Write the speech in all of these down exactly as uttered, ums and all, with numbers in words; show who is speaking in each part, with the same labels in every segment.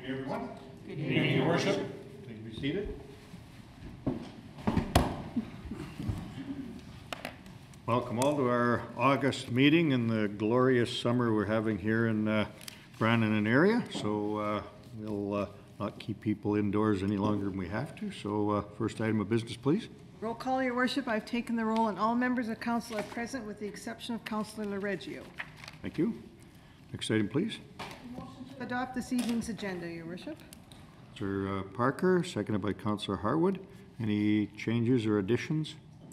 Speaker 1: evening, everyone.
Speaker 2: Good
Speaker 1: evening, evening Your Worship. Please be seated. Welcome all to our August meeting in the glorious summer we're having here in uh, Brandon and area. So uh, we'll uh, not keep people indoors any longer than we have to. So uh, first item of business, please.
Speaker 2: Roll call, Your Worship. I've taken the roll, and all members of council are present with the exception of Councillor Lareggio.
Speaker 1: Thank you. Next item, please.
Speaker 2: Adopt this evening's agenda, Your Worship.
Speaker 1: Councillor uh, Parker, seconded by Councillor Harwood. Any changes or additions?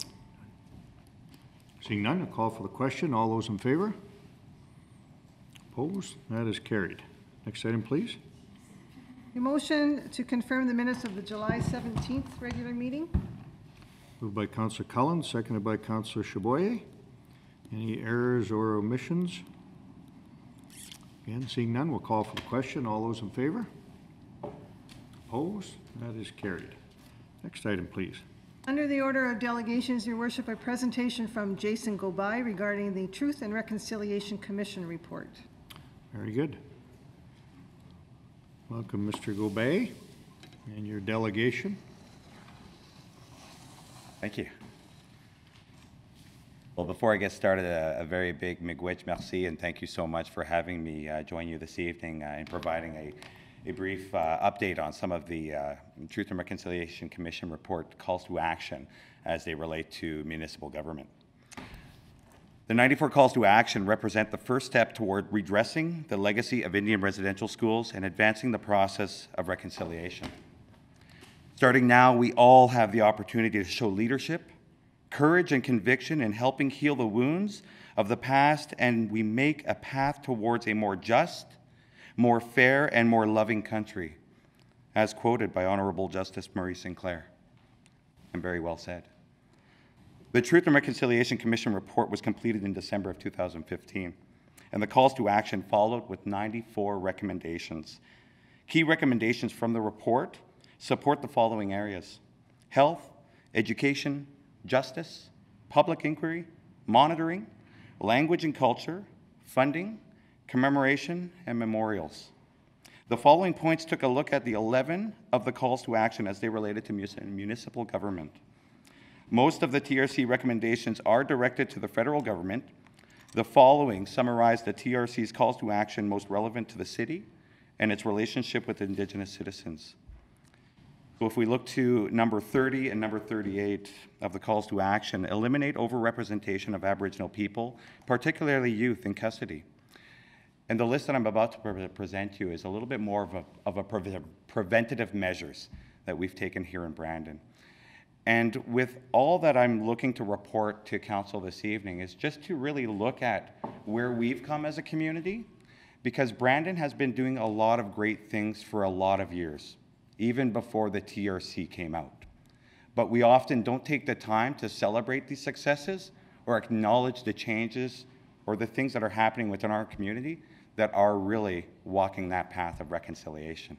Speaker 1: Seeing none, I'll call for the question. All those in favor? Opposed? That is carried. Next item, please.
Speaker 2: A motion to confirm the minutes of the July seventeenth regular meeting.
Speaker 1: Moved by Councillor Cullen, seconded by Councillor Chaboyer. Any errors or omissions? Again, seeing none, we'll call for the question. All those in favor? Opposed? That is carried. Next item, please.
Speaker 2: Under the order of delegations, Your Worship, a presentation from Jason Gobay regarding the Truth and Reconciliation Commission report.
Speaker 1: Very good. Welcome, Mister Gobay, and your delegation.
Speaker 3: Thank you. Well, before I get started, a, a very big miigwech merci, and thank you so much for having me uh, join you this evening uh, and providing a, a brief uh, update on some of the uh, Truth and Reconciliation Commission report calls to action as they relate to municipal government. The ninety-four calls to action represent the first step toward redressing the legacy of Indian residential schools and advancing the process of reconciliation. Starting now, we all have the opportunity to show leadership, courage, and conviction in helping heal the wounds of the past, and we make a path towards a more just, more fair, and more loving country, as quoted by Honorable Justice Murray Sinclair. And very well said. The Truth and Reconciliation Commission report was completed in December of two thousand fifteen, and the calls to action followed with ninety-four recommendations. Key recommendations from the report support the following areas: health, education, justice, public inquiry, monitoring, language and culture, funding, commemoration, and memorials. The following points took a look at the eleven of the calls to action as they related to municipal government. Most of the T R C recommendations are directed to the federal government. The following summarize the T R C's calls to action most relevant to the city and its relationship with Indigenous citizens. So if we look to number thirty and number thirty-eight of the calls to action, eliminate overrepresentation of Aboriginal people, particularly youth in custody. And the list that I'm about to pre present you is a little bit more of a, of a pre preventative measures that we've taken here in Brandon. And with all that I'm looking to report to council this evening is just to really look at where we've come as a community, because Brandon has been doing a lot of great things for a lot of years, even before the T R C came out. But we often don't take the time to celebrate these successes or acknowledge the changes or the things that are happening within our community that are really walking that path of reconciliation.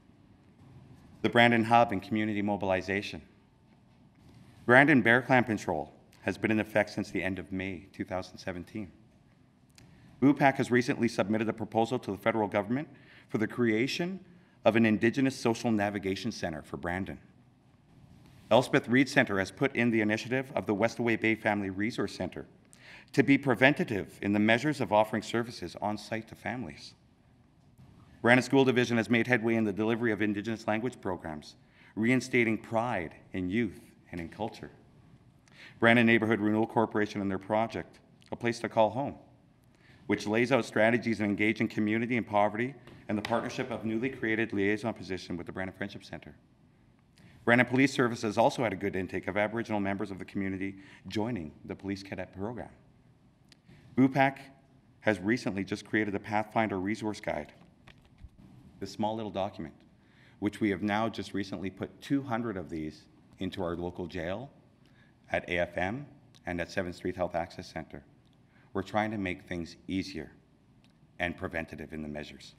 Speaker 3: The Brandon Hub and community mobilization. Brandon Bear Clan Patrol has been in effect since the end of May two thousand seventeen. B U P A C has recently submitted a proposal to the federal government for the creation of an Indigenous Social Navigation Center for Brandon. Elspeth Reed Center has put in the initiative of the Westaway Bay Family Resource Center to be preventative in the measures of offering services on-site to families. Brandon School Division has made headway in the delivery of Indigenous language programs, reinstating pride in youth and in culture. Brandon Neighborhood Renewal Corporation and their project, A Place to Call Home, which lays out strategies in engaging community in poverty, and the partnership of newly created liaison position with the Brandon Friendship Center. Brandon Police Service has also had a good intake of Aboriginal members of the community joining the Police Cadet Program. B U P A C has recently just created a Pathfinder Resource Guide, this small little document, which we have now just recently put two hundred of these into our local jail, at A F M, and at seventh Street Health Access Center. We're trying to make things easier and preventative in the measures.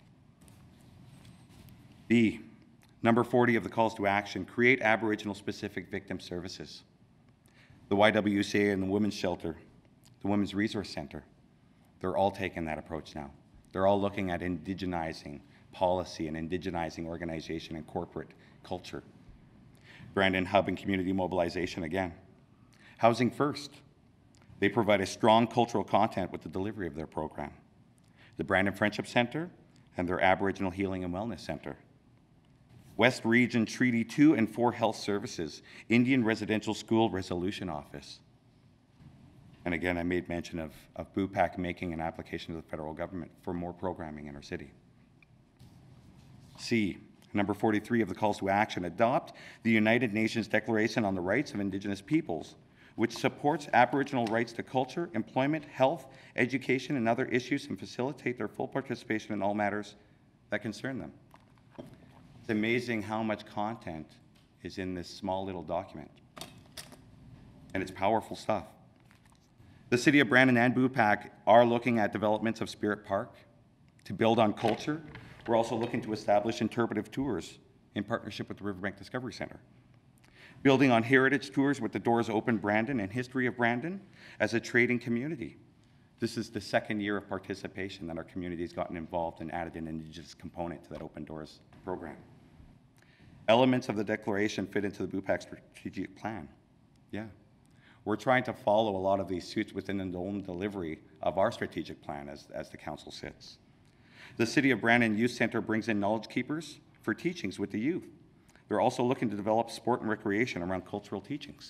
Speaker 3: B, number forty of the calls to action, create Aboriginal specific victim services. The Y W C A and the Women's Shelter, the Women's Resource Center, they're all taking that approach now. They're all looking at indigenizing policy, and indigenizing organization and corporate culture. Brandon Hub and community mobilization again. Housing First. They provide a strong cultural content with the delivery of their program. The Brandon Friendship Center and their Aboriginal Healing and Wellness Center. West Region Treaty two and four Health Services, Indian Residential School Resolution Office. And again, I made mention of, of B U P A C making an application to the federal government for more programming in our city. C, number forty-three of the calls to action, adopt the United Nations Declaration on the Rights of Indigenous Peoples, which supports Aboriginal rights to culture, employment, health, education, and other issues, and facilitate their full participation in all matters that concern them. It's amazing how much content is in this small little document, and it's powerful stuff. The City of Brandon and B U P A C are looking at developments of Spirit Park to build on culture. We're also looking to establish interpretive tours in partnership with the Riverbank Discovery Center. Building on heritage tours with the Doors Open Brandon and history of Brandon as a trading community. This is the second year of participation that our community has gotten involved and added an Indigenous component to that Open Doors program. Elements of the declaration fit into the B U P A C strategic plan. Yeah. We're trying to follow a lot of these suits within the own delivery of our strategic plan as, as the council sits. The City of Brandon Youth Center brings in knowledge keepers for teachings with the youth. They're also looking to develop sport and recreation around cultural teachings.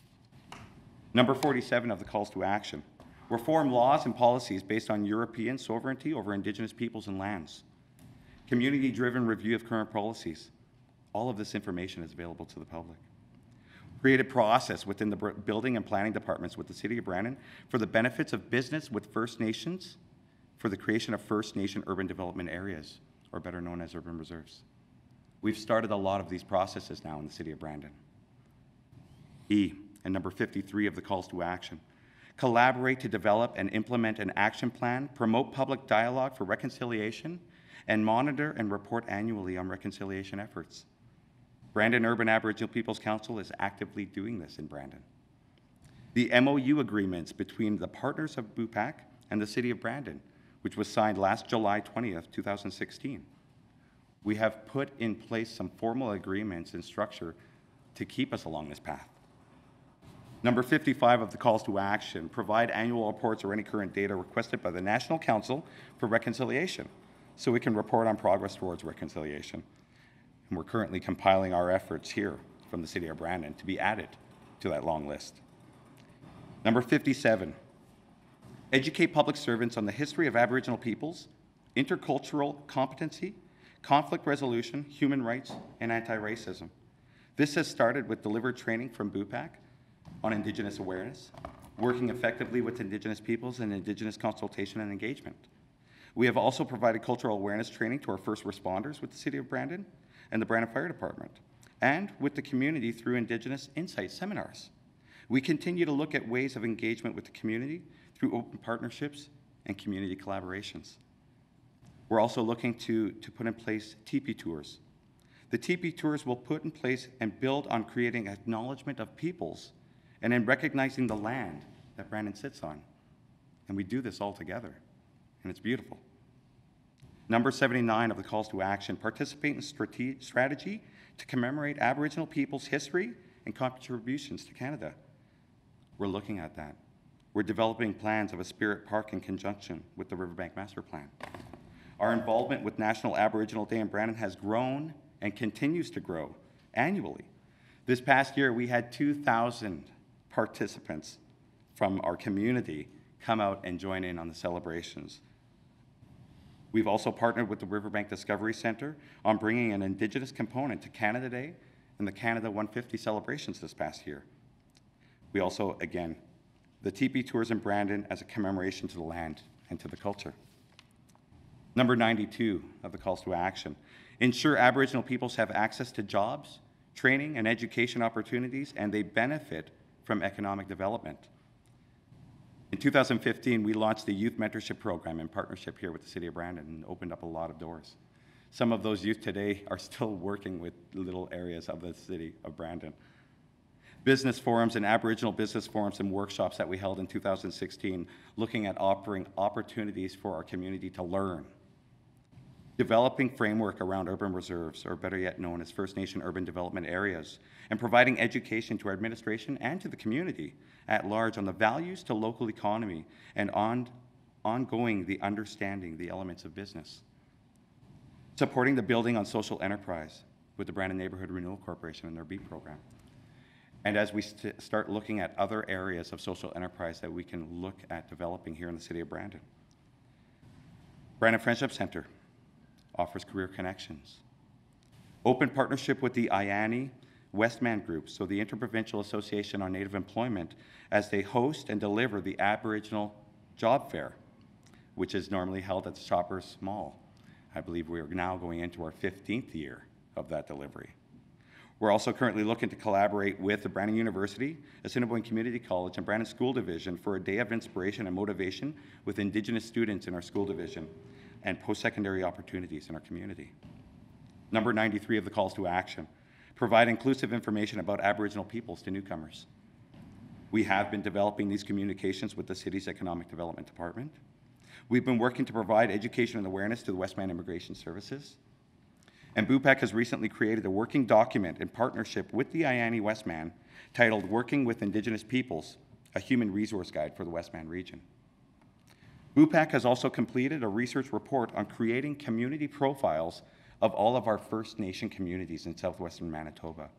Speaker 3: Number forty-seven of the calls to action. Reform laws and policies based on European sovereignty over Indigenous peoples and lands. Community-driven review of current policies. All of this information is available to the public. Create a process within the building and planning departments with the City of Brandon for the benefits of business with First Nations for the creation of First Nation urban development areas, or better known as urban reserves. We've started a lot of these processes now in the City of Brandon. E, and number fifty-three of the calls to action. Collaborate to develop and implement an action plan, promote public dialogue for reconciliation, and monitor and report annually on reconciliation efforts. Brandon Urban Aboriginal Peoples Council is actively doing this in Brandon. The M O U agreements between the partners of B U P A C and the City of Brandon, which was signed last July twentieth, two thousand sixteen. We have put in place some formal agreements and structure to keep us along this path. Number fifty-five of the calls to action, provide annual reports or any current data requested by the National Council for Reconciliation, so we can report on progress towards reconciliation. And we're currently compiling our efforts here from the City of Brandon to be added to that long list. Number fifty-seven, educate public servants on the history of Aboriginal peoples, intercultural competency, conflict resolution, human rights, and anti-racism. This has started with delivered training from B U P A C on Indigenous awareness, working effectively with Indigenous peoples and Indigenous consultation and engagement. We have also provided cultural awareness training to our first responders with the City of Brandon and the Brandon Fire Department, and with the community through Indigenous Insight seminars. We continue to look at ways of engagement with the community through open partnerships and community collaborations. We're also looking to, to put in place teepee tours. The teepee tours will put in place and build on creating acknowledgement of peoples and in recognizing the land that Brandon sits on. And we do this all together, and it's beautiful. Number seventy-nine of the calls to action, participate in strate- strategy to commemorate Aboriginal people's history and contributions to Canada. We're looking at that. We're developing plans of a Spirit Park in conjunction with the Riverbank Master Plan. Our involvement with National Aboriginal Day in Brandon has grown and continues to grow annually. This past year, we had two thousand participants from our community come out and join in on the celebrations. We've also partnered with the Riverbank Discovery Center on bringing an Indigenous component to Canada Day and the Canada one fifty celebrations this past year. We also, again, the teepee tours in Brandon as a commemoration to the land and to the culture. Number ninety-two of the calls to action, ensure Aboriginal peoples have access to jobs, training, and education opportunities, and they benefit from economic development. In two thousand fifteen, we launched the Youth Mentorship Program in partnership here with the City of Brandon and opened up a lot of doors. Some of those youth today are still working with little areas of the City of Brandon. Business forums and Aboriginal business forums and workshops that we held in two thousand sixteen, looking at offering opportunities for our community to learn. developing framework around urban reserves, or better yet known as First Nation urban development areas, and providing education to our administration and to the community at large on the values to local economy and on ongoing the understanding the elements of business. Supporting the building on social enterprise with the Brandon Neighborhood Renewal Corporation and their B program. And as we st start looking at other areas of social enterprise that we can look at developing here in the city of Brandon. Brandon Friendship Center offers career connections. Open partnership with the I A N I Westman Group, so the Interprovincial Association on Native Employment, as they host and deliver the Aboriginal Job Fair, which is normally held at the Shoppers Mall. I believe we are now going into our fifteenth year of that delivery. We're also currently looking to collaborate with the Brandon University, Assiniboine Community College, and Brandon School Division for a day of inspiration and motivation with Indigenous students in our school division and post-secondary opportunities in our community. Number ninety-three of the calls to action, provide inclusive information about Aboriginal peoples to newcomers. We have been developing these communications with the city's Economic Development Department. We've been working to provide education and awareness to the Westman Immigration Services. And B U P A C has recently created a working document in partnership with the I A N I Westman titled Working with Indigenous Peoples, a Human Resource Guide for the Westman region. B U P A C has also completed a research report on creating community profiles of all of our First Nation communities in southwestern Manitoba.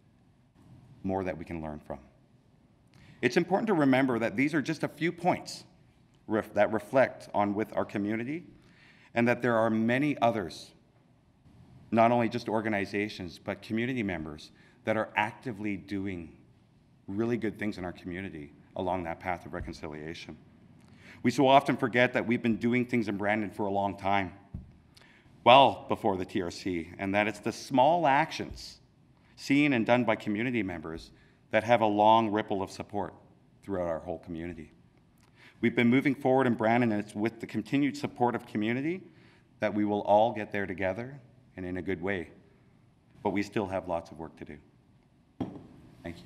Speaker 3: More that we can learn from. It's important to remember that these are just a few points ref that reflect on with our community, and that there are many others, not only just organizations, but community members that are actively doing really good things in our community along that path of reconciliation. We so often forget that we've been doing things in Brandon for a long time, well before the T R C, and that it's the small actions seen and done by community members that have a long ripple of support throughout our whole community. We've been moving forward in Brandon, and it's with the continued support of community that we will all get there together and in a good way. But we still have lots of work to do. Thank you.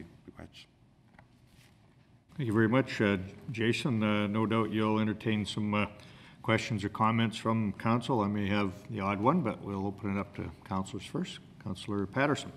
Speaker 1: Thank you very much, uh, Jason. Uh, no doubt you'll entertain some uh, questions or comments from council. I may have the odd one, but we'll open it up to councilors first. Councillor Patterson.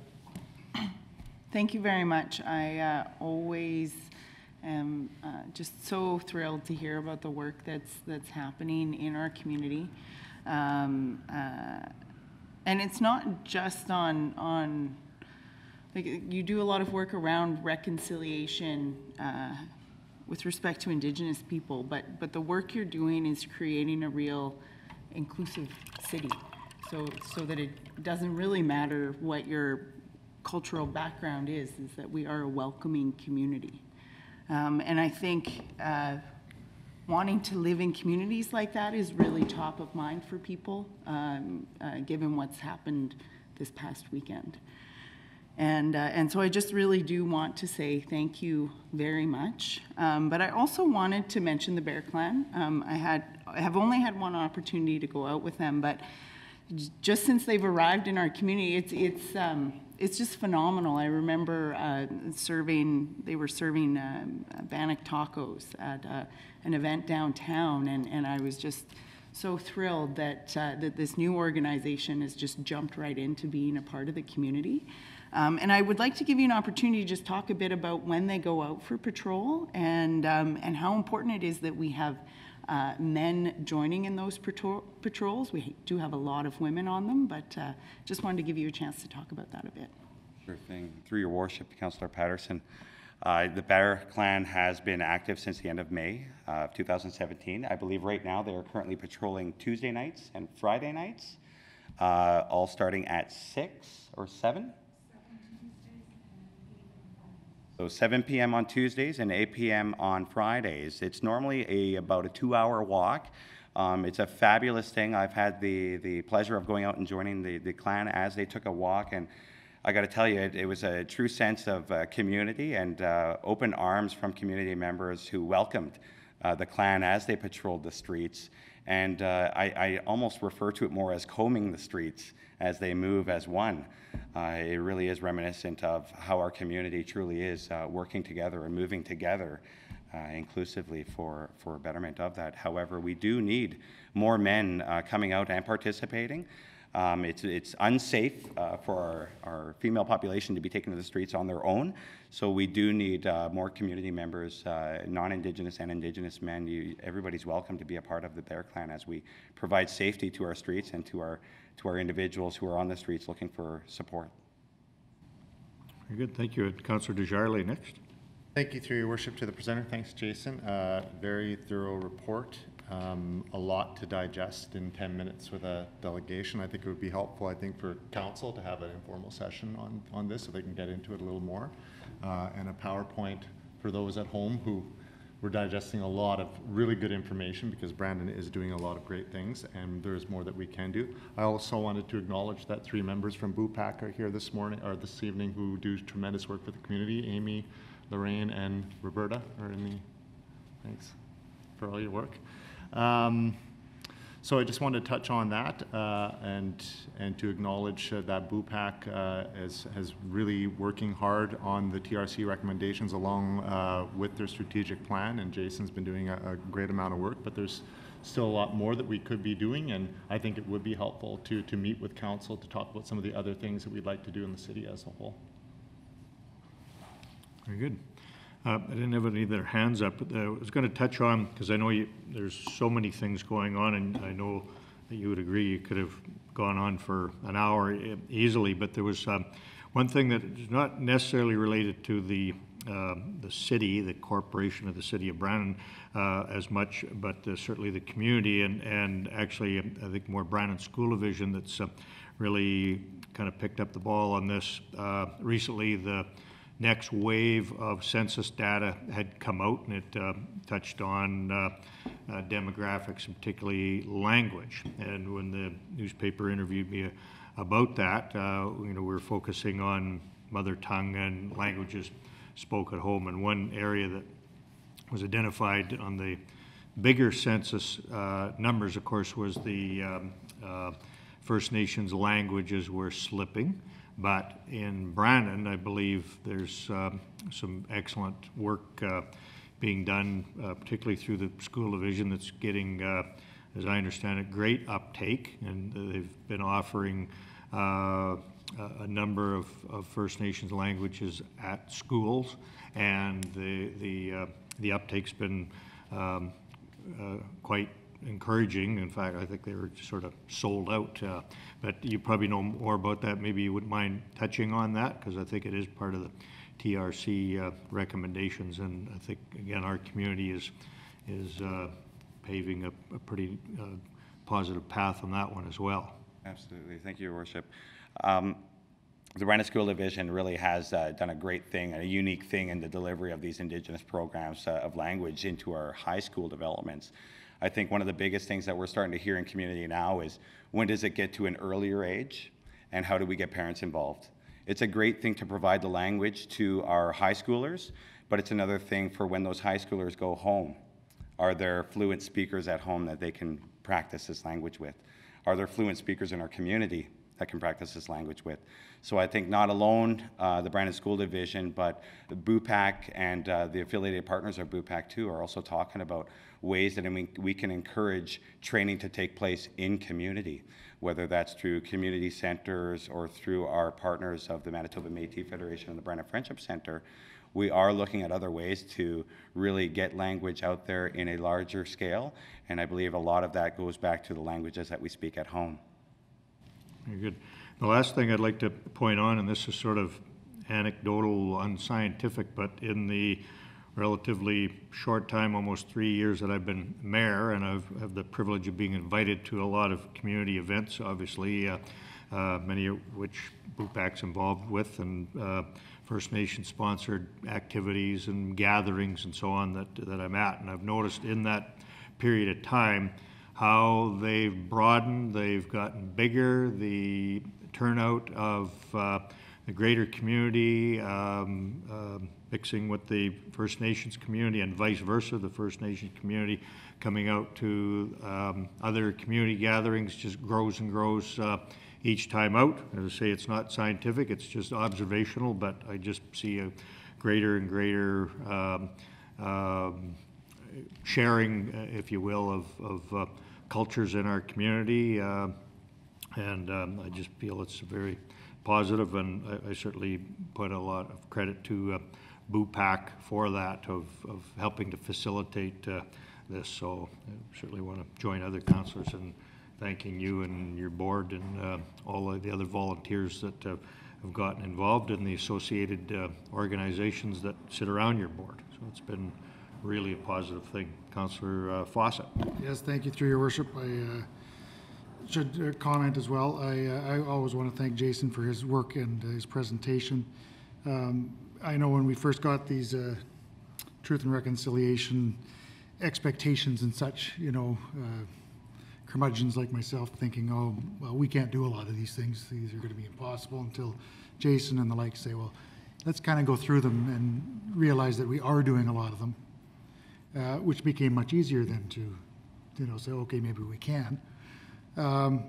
Speaker 4: Thank you very much. I uh, always am uh, just so thrilled to hear about the work that's that's happening in our community. Um, uh, And it's not just on, on, like, you do a lot of work around reconciliation uh, with respect to Indigenous people, but, but the work you're doing is creating a real inclusive city, so, so that it doesn't really matter what your cultural background is, is that we are a welcoming community. Um, and I think uh, wanting to live in communities like that is really top of mind for people, um, uh, given what's happened this past weekend. And, uh, and so I just really do want to say thank you very much. Um, but I also wanted to mention the Bear Clan. Um, I, had, I have only had one opportunity to go out with them, but just since they've arrived in our community, it's, it's, um, it's just phenomenal. I remember uh, serving, they were serving um, Bannock tacos at uh, an event downtown, and, and I was just so thrilled that, uh, that this new organization has just jumped right into being a part of the community. Um, and I would like to give you an opportunity to just talk a bit about when they go out for patrol, and, um, and how important it is that we have uh, men joining in those patrol patrols. We do have a lot of women on them, but uh, just wanted to give you a chance to talk about that a bit.
Speaker 3: Sure thing. Through your worship, Councillor Patterson, uh, the Bear Clan has been active since the end of May uh, of two thousand seventeen. I believe right now they are currently patrolling Tuesday nights and Friday nights, uh, all starting at six or seven? So seven p m on Tuesdays and eight p m on Fridays. It's normally a about a two-hour walk. Um, it's a fabulous thing. I've had the the pleasure of going out and joining the the clan as they took a walk, and I got to tell you, it, it was a true sense of uh, community and uh, open arms from community members who welcomed uh, the clan as they patrolled the streets. And uh, I, I almost refer to it more as combing the streets as they move as one. Uh, it really is reminiscent of how our community truly is uh, working together and moving together uh, inclusively for, for betterment of that. However, we do need more men uh, coming out and participating. Um, it's, it's unsafe uh, for our, our female population to be taken to the streets on their own, so we do need uh, more community members, uh, non-Indigenous and Indigenous men. You, everybody's welcome to be a part of the Bear Clan as we provide safety to our streets and to our, to our individuals who are on the streets looking for support.
Speaker 1: Very good, thank you. Councillor Desjardins next.
Speaker 5: Thank you, through your worship, to the presenter. Thanks, Jason. Uh, very thorough report. Um, a lot to digest in ten minutes with a delegation. I think it would be helpful, I think, for council to have an informal session on, on this so they can get into it a little more. Uh, and a PowerPoint for those at home who were digesting a lot of really good information, because Brandon is doing a lot of great things and there's more that we can do. I also wanted to acknowledge that three members from B U P A C are here this morning, or this evening, who do tremendous work for the community. Amy, Lorraine, and Roberta are in the, thanks for all your work. Um, so I just wanted to touch on that uh, and and to acknowledge uh, that B U P A C uh, is, has really working hard on the T R C recommendations along uh, with their strategic plan, and Jason's been doing a, a great amount of work, but there's still a lot more that we could be doing, and I think it would be helpful to, to meet with council to talk about some of the other things that we'd like to do in the city as a whole.
Speaker 1: Very good. Uh, I didn't have any of their hands up, but uh, I was going to touch on, because I know you, there's so many things going on, and I know that you would agree you could have gone on for an hour easily, but there was um, one thing that is not necessarily related to the uh, the city, the corporation of the city of Brandon uh, as much, but uh, certainly the community, and, and actually I think more Brandon School Division that's uh, really kind of picked up the ball on this. Uh, recently, the next wave of census data had come out, and it uh, touched on uh, uh, demographics, and particularly language. And when the newspaper interviewed me about that, uh, you know, we were focusing on mother tongue and languages spoke at home. And one area that was identified on the bigger census uh, numbers, of course, was the um, uh, First Nations languages were slipping. But in Brandon, I believe there's um, some excellent work uh, being done, uh, particularly through the school division, that's getting, uh, as I understand it, great uptake. And they've been offering uh, a number of, of First Nations languages at schools, and the the uh, the uptake's been um, uh, quite encouraging. In fact, I think they were sort of sold out. Uh, but you probably know more about that. Maybe you wouldn't mind touching on that, because I think it is part of the T R C uh, recommendations, and I think again our community is is uh, paving a, a pretty uh, positive path on that one as well.
Speaker 3: Absolutely, thank you, Your Worship. Um, the Brandon School Division really has uh, done a great thing, a unique thing in the delivery of these Indigenous programs uh, of language into our high school developments. I think one of the biggest things that we're starting to hear in community now is, when does it get to an earlier age, and how do we get parents involved? It's a great thing to provide the language to our high schoolers, but it's another thing for when those high schoolers go home. Are there fluent speakers at home that they can practice this language with? Are there fluent speakers in our community that can practice this language with? So I think not alone uh, the Brandon School Division, but the B U P A C and uh, the affiliated partners of B U P A C too are also talking about ways that we, we can encourage training to take place in community, whether that's through community centers or through our partners of the Manitoba Métis Federation and the Brandon Friendship Center. We are looking at other ways to really get language out there in a larger scale, and I believe a lot of that goes back to the languages that we speak at home.
Speaker 1: Very good. The last thing I'd like to point on, and this is sort of anecdotal, unscientific, but in the relatively short time, almost three years that I've been mayor, and I've had the privilege of being invited to a lot of community events, obviously, uh, uh, many of which B U P A C's involved with, and uh, First Nation sponsored activities and gatherings and so on that, that I'm at. And I've noticed in that period of time how they've broadened, they've gotten bigger, the turnout of uh, the greater community, um, uh, mixing with the First Nations community and vice versa, the First Nations community coming out to um, other community gatherings just grows and grows uh, each time out. As I say, it's not scientific, it's just observational, but I just see a greater and greater um, um, sharing, uh, if you will, of, of uh, cultures in our community. Uh, and um, I just feel it's very positive, and I, I certainly put a lot of credit to uh, B U P A C for that, of, of helping to facilitate uh, this. So I certainly want to join other councillors in thanking you and your board and uh, all of the other volunteers that uh, have gotten involved in the associated uh, organizations that sit around your board. So it's been really a positive thing. Councillor uh, Fawcett.
Speaker 6: Yes, thank you, through your worship. I uh, should uh, comment as well. I, uh, I always want to thank Jason for his work and uh, his presentation. Um, I know when we first got these uh, Truth and Reconciliation expectations and such, you know, uh, curmudgeons like myself thinking, oh, well, we can't do a lot of these things. These are going to be impossible, until Jason and the like say, well, let's kind of go through them and realize that we are doing a lot of them, uh, which became much easier then to, you know, say, okay, maybe we can. Um,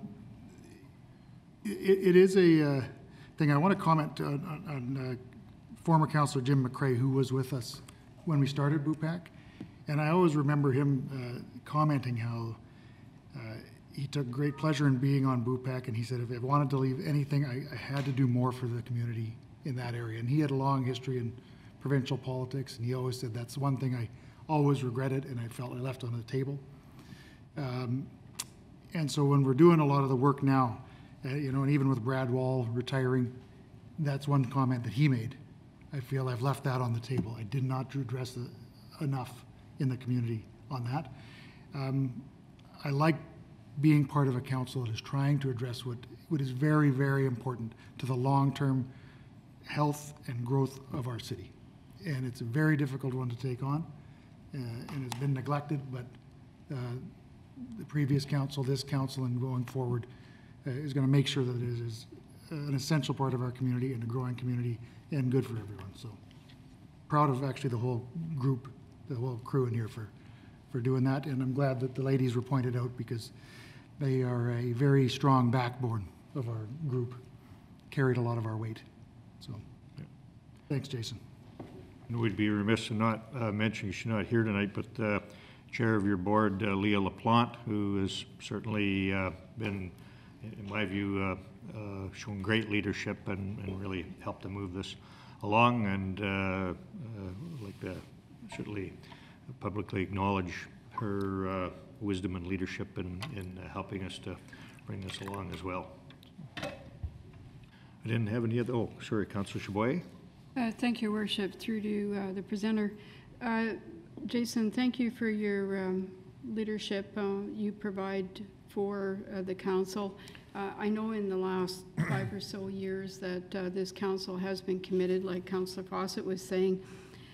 Speaker 6: it, it is a uh, thing I want to comment on, on, on uh, former Councillor Jim McCrae, who was with us when we started B U P A C. And I always remember him uh, commenting how uh, he took great pleasure in being on B U P A C, and he said if I wanted to leave anything, I, I had to do more for the community in that area. And he had a long history in provincial politics, and he always said that's one thing I always regretted and I felt I left on the table. Um, and so when we're doing a lot of the work now, uh, you know, and even with Brad Wall retiring, that's one comment that he made. I feel I've left that on the table. I did not address the, enough in the community on that. Um, I like being part of a council that is trying to address what, what is very, very important to the long-term health and growth of our city. And it's a very difficult one to take on, uh, and it's been neglected, but uh, the previous council, this council, and going forward uh, is going to make sure that it is an essential part of our community and a growing community and good for everyone. So proud of actually the whole group, the whole crew in here for, for doing that. And I'm glad that the ladies were pointed out, because they are a very strong backbone of our group, carried a lot of our weight. So thanks, Jason.
Speaker 1: And we'd be remiss in not uh, mentioning, she's not here tonight, but uh, Chair of your board, uh, Leah LaPlante, who has certainly uh, been, in my view, uh, uh, shown great leadership and, and really helped to move this along. And uh, uh, I'd like to certainly publicly acknowledge her uh, wisdom and leadership in, in uh, helping us to bring this along as well. I didn't have any other, oh, sorry, Councillor Chaboyer.
Speaker 7: Uh, thank you, Worship. Through to uh, the presenter. Uh, Jason, thank you for your um, leadership uh, you provide for uh, the council. Uh, I know in the last five or so years that uh, this council has been committed, like Councillor Fawcett was saying.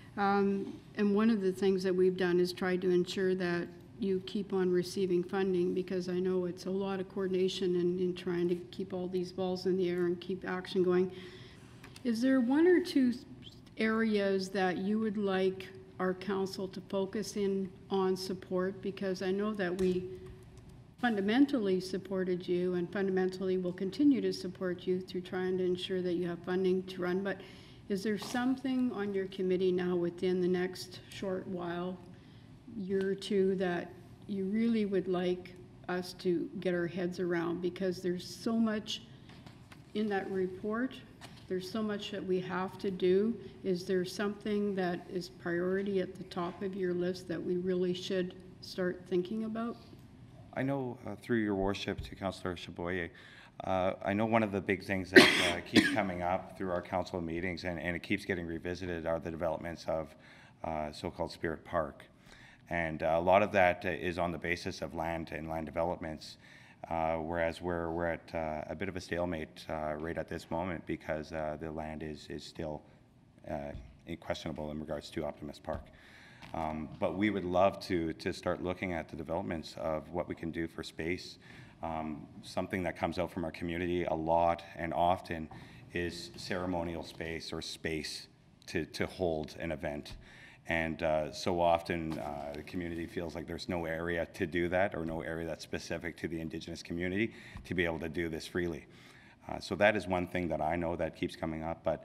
Speaker 7: Um, and one of the things that we've done is try to ensure that you keep on receiving funding, because I know it's a lot of coordination in, in trying to keep all these balls in the air and keep action going. Is there one or two areas that you would like our council to focus in on support? Because I know that we fundamentally supported you and fundamentally will continue to support you through trying to ensure that you have funding to run. But is there something on your committee now within the next short while, year or two, that you really would like us to get our heads around? Because there's so much in that report. There's so much that we have to do. Is there something that is priority at the top of your list that we really should start thinking about?
Speaker 3: I know uh, through your worship to Councillor Chaboyer, uh, I know one of the big things that uh, keeps coming up through our council meetings, and, and it keeps getting revisited, are the developments of uh, so-called Spirit Park. And uh, a lot of that uh, is on the basis of land and land developments, uh, whereas we're, we're at uh, a bit of a stalemate uh, right at this moment, because uh, the land is, is still uh, questionable in regards to Optimus Park. Um, but we would love to, to start looking at the developments of what we can do for space. Um, something that comes out from our community a lot and often is ceremonial space or space to, to hold an event. And uh, so often uh, the community feels like there's no area to do that, or no area that's specific to the Indigenous community to be able to do this freely. Uh, so that is one thing that I know that keeps coming up. But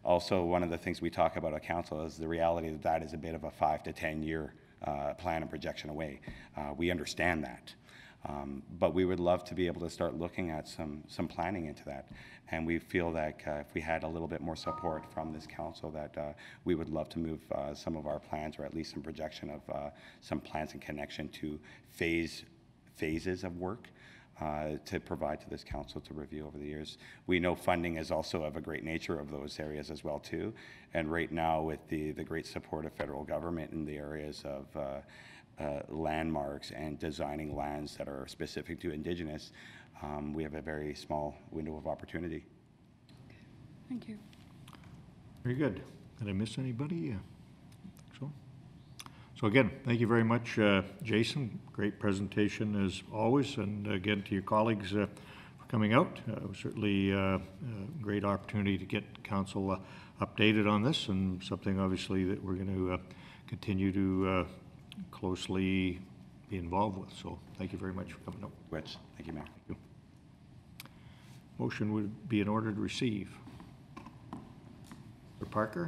Speaker 3: Also, one of the things we talk about at council is the reality that that is a bit of a five to ten year uh, plan and projection away. Uh, we understand that. Um, but we would love to be able to start looking at some, some planning into that. And we feel that uh, if we had a little bit more support from this council, that uh, we would love to move uh, some of our plans, or at least some projection of uh, some plans in connection to phase phases of work uh, to provide to this council to review over the years. We know funding is also of a great nature of those areas as well too. And right now, with the, the great support of federal government in the areas of uh, uh, landmarks and designing lands that are specific to Indigenous, um, we have a very small window of opportunity.
Speaker 7: Thank you.
Speaker 1: Very good. Did I miss anybody? Uh, so, so again, thank you very much, uh, Jason. Great presentation as always, and again to your colleagues uh, for coming out. Uh, it was certainly uh, a great opportunity to get council uh, updated on this, and something obviously that we're going to uh, continue to uh, closely be involved with. So thank you very much for coming out.
Speaker 3: Which, thank you, Mayor.
Speaker 1: Thank you. Motion would be in order to receive. Councillor Parker.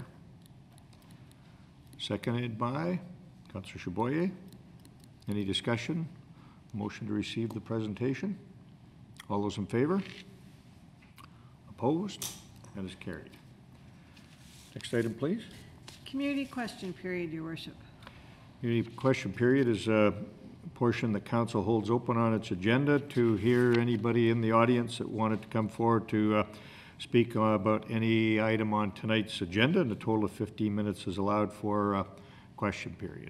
Speaker 1: Seconded by Councillor Chaboyer. Any discussion? Motion to receive the presentation. All those in favor? Opposed? That is carried. Next item, please.
Speaker 2: Community question period, Your Worship.
Speaker 1: Community question period is a portion the council holds open on its agenda to hear anybody in the audience that wanted to come forward to uh, speak uh, about any item on tonight's agenda, and a total of fifteen minutes is allowed for uh, question period.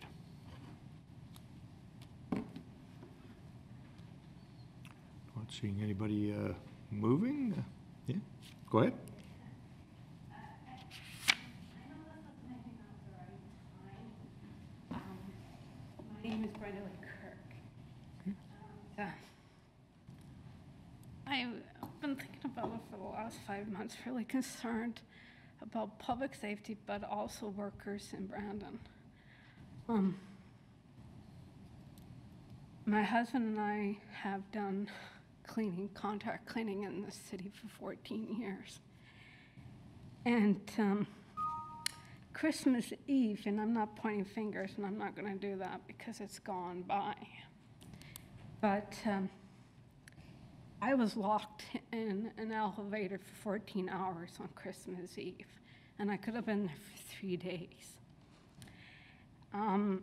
Speaker 1: Not seeing anybody uh, moving. Uh, yeah, go ahead.
Speaker 8: My name is Brenda Lee Kirk. Uh, I've been thinking about it for the last five months, really concerned about public safety, but also workers in Brandon. Um, my husband and I have done cleaning, contract cleaning in the city for fourteen years. And um, Christmas Eve, and I'm not pointing fingers, and I'm not going to do that because it's gone by. But um, I was locked in an elevator for fourteen hours on Christmas Eve, and I could have been there for three days. Um,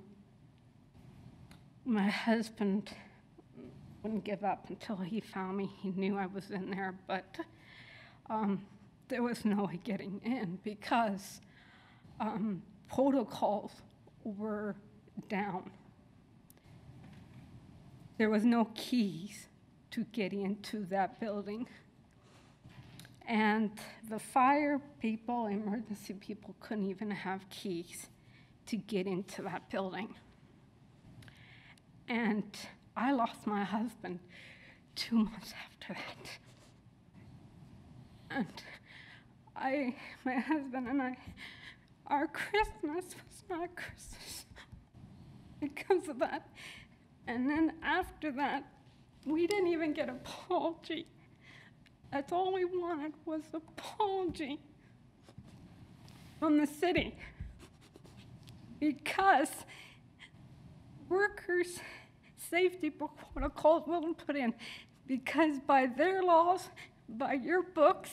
Speaker 8: my husband wouldn't give up until he found me. He knew I was in there, but um, there was no way getting in because Um, protocols were down. There was no keys to get into that building. And the fire people, emergency people couldn't even have keys to get into that building. And I lost my husband two months after that. And I, my husband and I, our Christmas was not Christmas because of that. And then after that, we didn't even get an apology. That's all we wanted was an apology from the city because workers' safety protocols weren't put in because by their laws, by your books,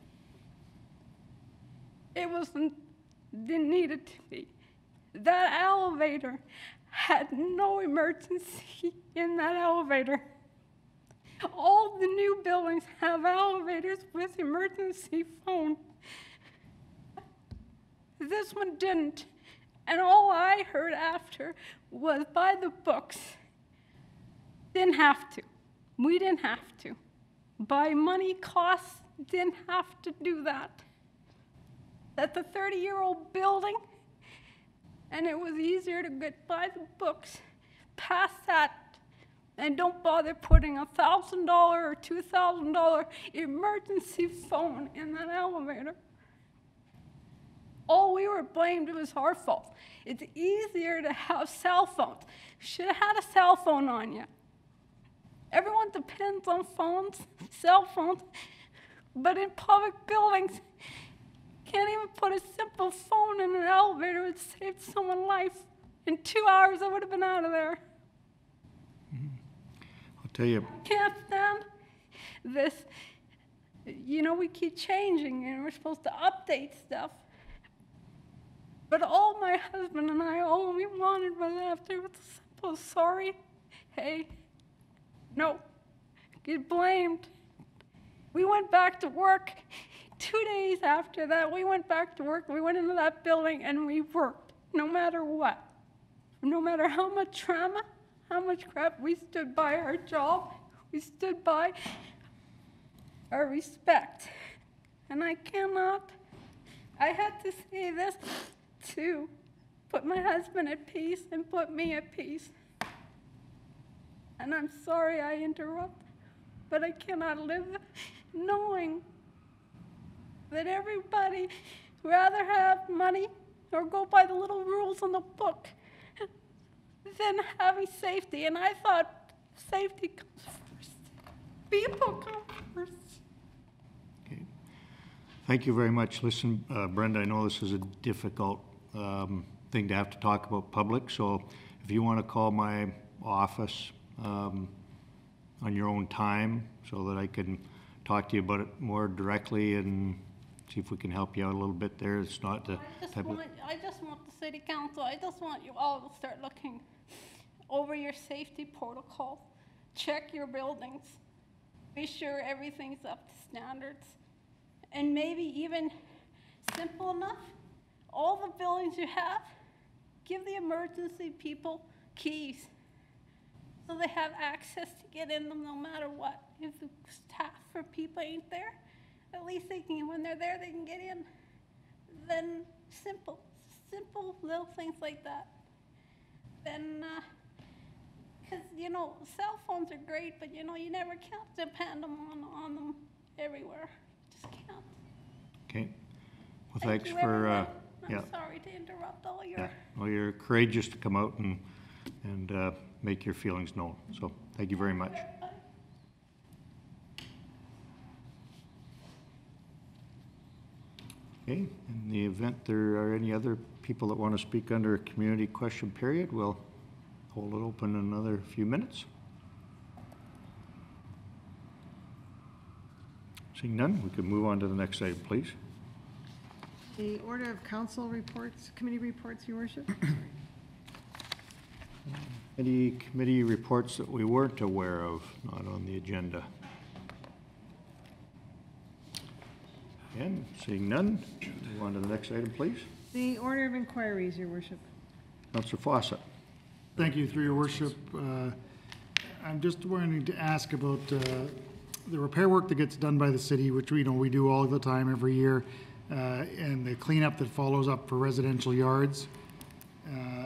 Speaker 8: it wasn't didn't need it to be. That elevator had no emergency in that elevator. All the new buildings have elevators with emergency phone. This one didn't. And all I heard after was by the books. Didn't have to. We didn't have to. By money costs, didn't have to do that. That's a thirty-year-old building, and it was easier to get by the books past that and don't bother putting a one thousand dollars or two thousand dollars emergency phone in that elevator. All we were blamed was our fault. It's easier to have cell phones. Should have had a cell phone on you. Everyone depends on phones, cell phones, but in public buildings, can't even put a simple phone in an elevator. It saved someone's life. In two hours, I would have been out of there.
Speaker 1: I'll tell you,
Speaker 8: Can't stand this. You know, we keep changing and we're supposed to update stuff. But all my husband and I, all we wanted was after was a simple sorry. Hey, no, get blamed. We went back to work. Two days after that, we went back to work. We went into that building and we worked, no matter what. No matter how much trauma, how much crap, we stood by our job. We stood by our respect. And I cannot, I had to say this to put my husband at peace and put me at peace. And I'm sorry I interrupt, but I cannot live knowing that everybody rather have money or go by the little rules in the book than having safety. And I thought safety comes first. People come first.
Speaker 1: okay. Thank you very much. Listen, uh, Brenda, I know this is a difficult um, thing to have to talk about public, so if you want to call my office um, on your own time so that I can talk to you about it more directly and see if we can help you out a little bit there. It's not the
Speaker 8: I just
Speaker 1: type of,
Speaker 8: want, I just want the city council, I just want you all to start looking over your safety protocols. Check your buildings. Be sure everything's up to standards. And maybe even simple enough, all the buildings you have, give the emergency people keys so they have access to get in them no matter what. If the staff or people ain't there, at least they can, when they're there, they can get in. Then simple, simple little things like that. Then, because, uh, you know, cell phones are great, but, you know, you never can depend on, on them everywhere. Just can't.
Speaker 1: okay. Well,
Speaker 8: Thank
Speaker 1: thanks
Speaker 8: you,
Speaker 1: for, uh,
Speaker 8: everyone.
Speaker 1: yeah.
Speaker 8: I'm sorry to interrupt all your.
Speaker 1: Yeah, well, you're courageous to come out and, and uh, make your feelings known, so thank you very much. Okay, in the event there are any other people that want to speak under a community question period, we'll hold it open another few minutes. Seeing none, we can move on to the next item, please.
Speaker 2: The order of council reports, committee reports, your worship.
Speaker 1: Any committee reports that we weren't aware of, not on the agenda? Again, seeing none, move on to the next item, please.
Speaker 2: The order of inquiries, your worship.
Speaker 1: Councillor Fawcett.
Speaker 6: Thank you, through your worship. Uh, I'm just wanting to ask about uh, the repair work that gets done by the city, which we know we do all the time every year, uh, and the cleanup that follows up for residential yards. Uh,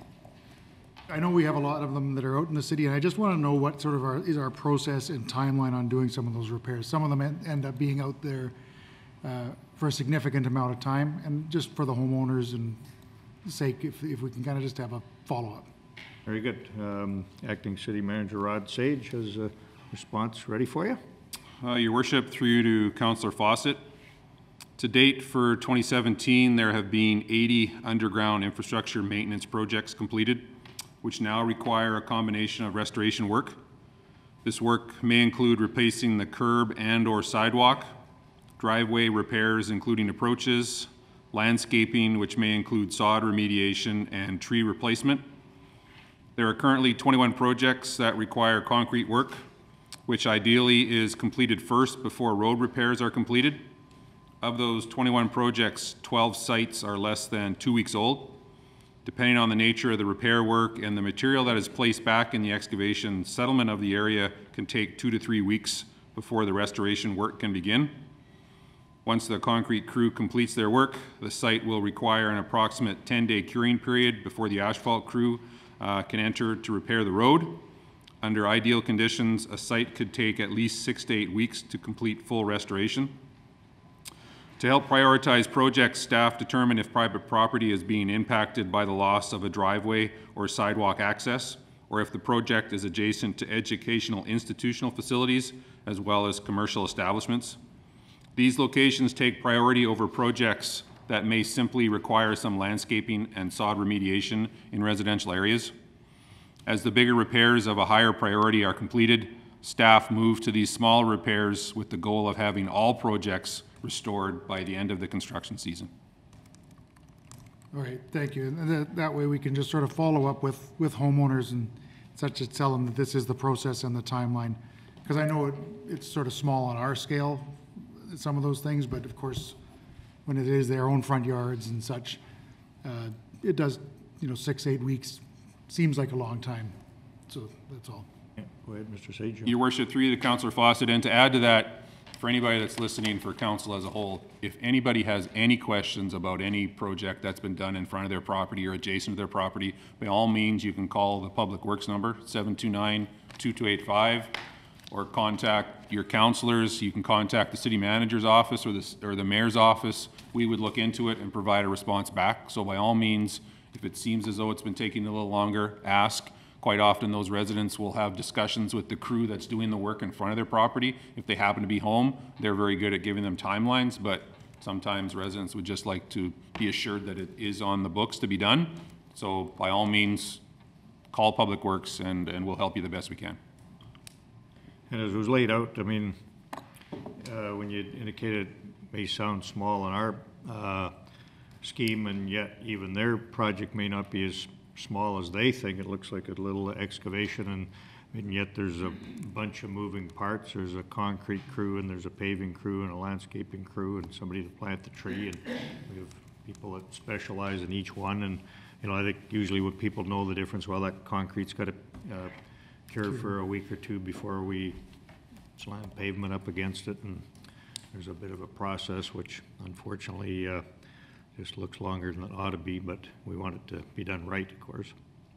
Speaker 6: I know we have a lot of them that are out in the city, and I just want to know what sort of our, is our process and timeline on doing some of those repairs. Some of them en- end up being out there uh, for a significant amount of time, and just for the homeowners and sake, if, if we can kind of just have a follow-up.
Speaker 1: Very good. Um, Acting City Manager Rod Sage has a response ready for you.
Speaker 9: Uh, Your Worship, through you to Councillor Fawcett. To date, for twenty seventeen, there have been eighty underground infrastructure maintenance projects completed, which now require a combination of restoration work. This work may include replacing the curb and or sidewalk, driveway repairs including approaches, landscaping, which may include sod remediation and tree replacement. There are currently twenty-one projects that require concrete work, which ideally is completed first before road repairs are completed. Of those twenty-one projects, twelve sites are less than two weeks old. Depending on the nature of the repair work and the material that is placed back in the excavation, settlement of the area can take two to three weeks before the restoration work can begin. Once the concrete crew completes their work, the site will require an approximate ten-day curing period before the asphalt crew uh, can enter to repair the road. Under ideal conditions, a site could take at least six to eight weeks to complete full restoration. To help prioritize projects, staff determine if private property is being impacted by the loss of a driveway or sidewalk access, or if the project is adjacent to educational institutional facilities as well as commercial establishments. These locations take priority over projects that may simply require some landscaping and sod remediation in residential areas. As the bigger repairs of a higher priority are completed, staff move to these small repairs with the goal of having all projects restored by the end of the construction season.
Speaker 6: All right, thank you. And that, that way we can just sort of follow up with, with homeowners and such to tell them that this is the process and the timeline. Because I know it, it's sort of small on our scale, some of those things, but of course, when it is their own front yards and such, uh, it does, you know, six, eight weeks seems like a long time. So that's all.
Speaker 1: Yeah, go ahead, Mister Sage.
Speaker 9: Your worship, through you to Councillor Fawcett, and to add to that, for anybody that's listening, for council as a whole, if anybody has any questions about any project that's been done in front of their property or adjacent to their property, by all means, you can call the Public Works number, seven two nine, two two eight five, or contact your councillors. You can contact the city manager's office or the, or the mayor's office. We would look into it and provide a response back. So by all means, if it seems as though it's been taking a little longer, ask. Quite often those residents will have discussions with the crew that's doing the work in front of their property. If they happen to be home, they're very good at giving them timelines, but sometimes residents would just like to be assured that it is on the books to be done. So by all means, call Public Works and, and we'll help you the best we can.
Speaker 1: And as was laid out, I mean, uh, when you indicated it may sound small in our uh, scheme, and yet even their project may not be as small as they think. It looks like a little excavation, and, and yet there's a bunch of moving parts. There's a concrete crew, and there's a paving crew, and a landscaping crew, and somebody to plant the tree, and we have people that specialize in each one. And you know, I think usually when people know the difference, well, that concrete's got to uh, cure for a week or two before we slam pavement up against it, and there's a bit of a process which unfortunately uh, just looks longer than it ought to be, but we want it to be done right, of course.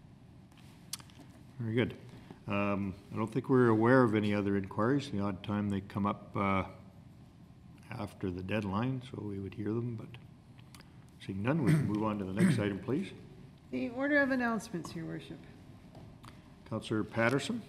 Speaker 1: Very good. Um, I don't think we're aware of any other inquiries. The odd time they come up uh, after the deadline, so we would hear them, but seeing none, we can move on to the next item, please.
Speaker 2: The order of announcements, Your Worship.
Speaker 1: Councillor Patterson.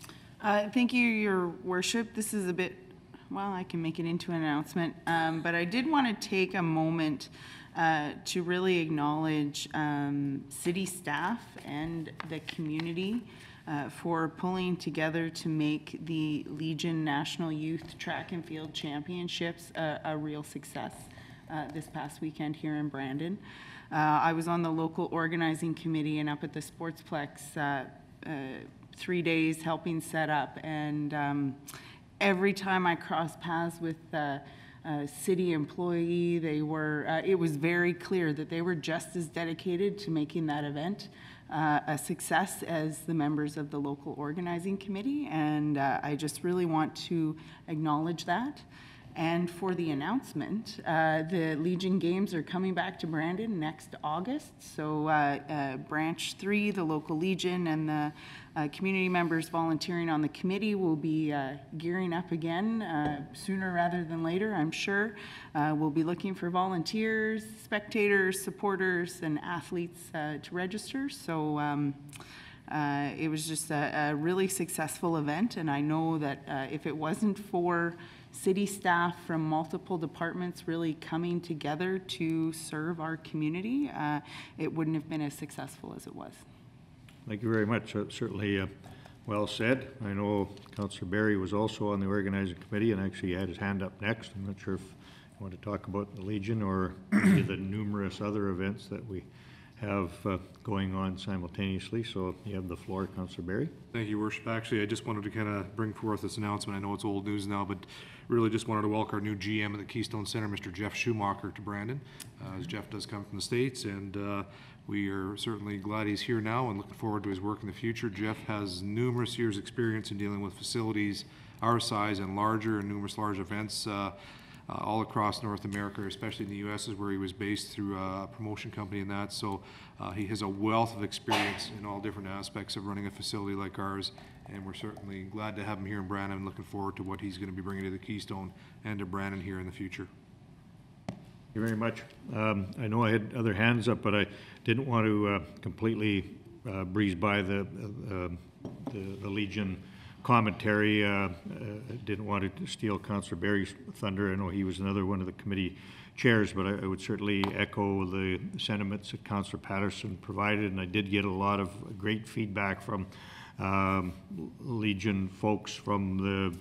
Speaker 4: Uh, Thank you, Your Worship. This is a bit, well, I can make it into an announcement, um, but I did want to take a moment uh, to really acknowledge um, city staff and the community uh, for pulling together to make the Legion National Youth Track and Field Championships a, a real success uh, this past weekend here in Brandon. Uh, I was on the local organizing committee and up at the Sportsplex uh, uh, three days helping set up, and um, every time I crossed paths with uh, a city employee, they were, uh, it was very clear that they were just as dedicated to making that event uh, a success as the members of the local organizing committee, and uh, I just really want to acknowledge that. And for the announcement, uh, the Legion Games are coming back to Brandon next August. So uh, uh, Branch three, the local Legion, and the uh, community members volunteering on the committee will be uh, gearing up again uh, sooner rather than later, I'm sure. Uh, we'll be looking for volunteers, spectators, supporters, and athletes uh, to register. So um, uh, it was just a, a really successful event, and I know that uh, if it wasn't for city staff from multiple departments really coming together to serve our community, uh, it wouldn't have been as successful as it was.
Speaker 1: Thank you very much. Uh, certainly uh, well said. I know Councillor Barry was also on the organizing committee and actually had his hand up next. I'm not sure if you want to talk about the Legion or any of the numerous other events that we have uh, going on simultaneously. So you have the floor, Councillor Barry.
Speaker 10: Thank you, Worship. Actually, I just wanted to kind of bring forth this announcement. I know it's old news now, but really just wanted to welcome our new G M at the Keystone Center, Mister Jeff Schumacher, to Brandon, uh, as Jeff does come from the States, and uh, we are certainly glad he's here now and looking forward to his work in the future. Jeff has numerous years' experience in dealing with facilities our size and larger, and numerous large events uh, Uh, all across North America, especially in the U S, is where he was based through a promotion company and that. So uh, he has a wealth of experience in all different aspects of running a facility like ours, and we're certainly glad to have him here in Brandon and looking forward to what he's going to be bringing to the Keystone and to Brandon here in the future.
Speaker 1: Thank you very much. Um, I know I had other hands up, but I didn't want to uh, completely uh, breeze by the, uh, the, the Legion commentary. Uh, uh, didn't want to steal Councillor Barry's thunder. I know he was another one of the committee chairs, but I, I would certainly echo the sentiments that Councillor Patterson provided, and I did get a lot of great feedback from um, Legion folks from the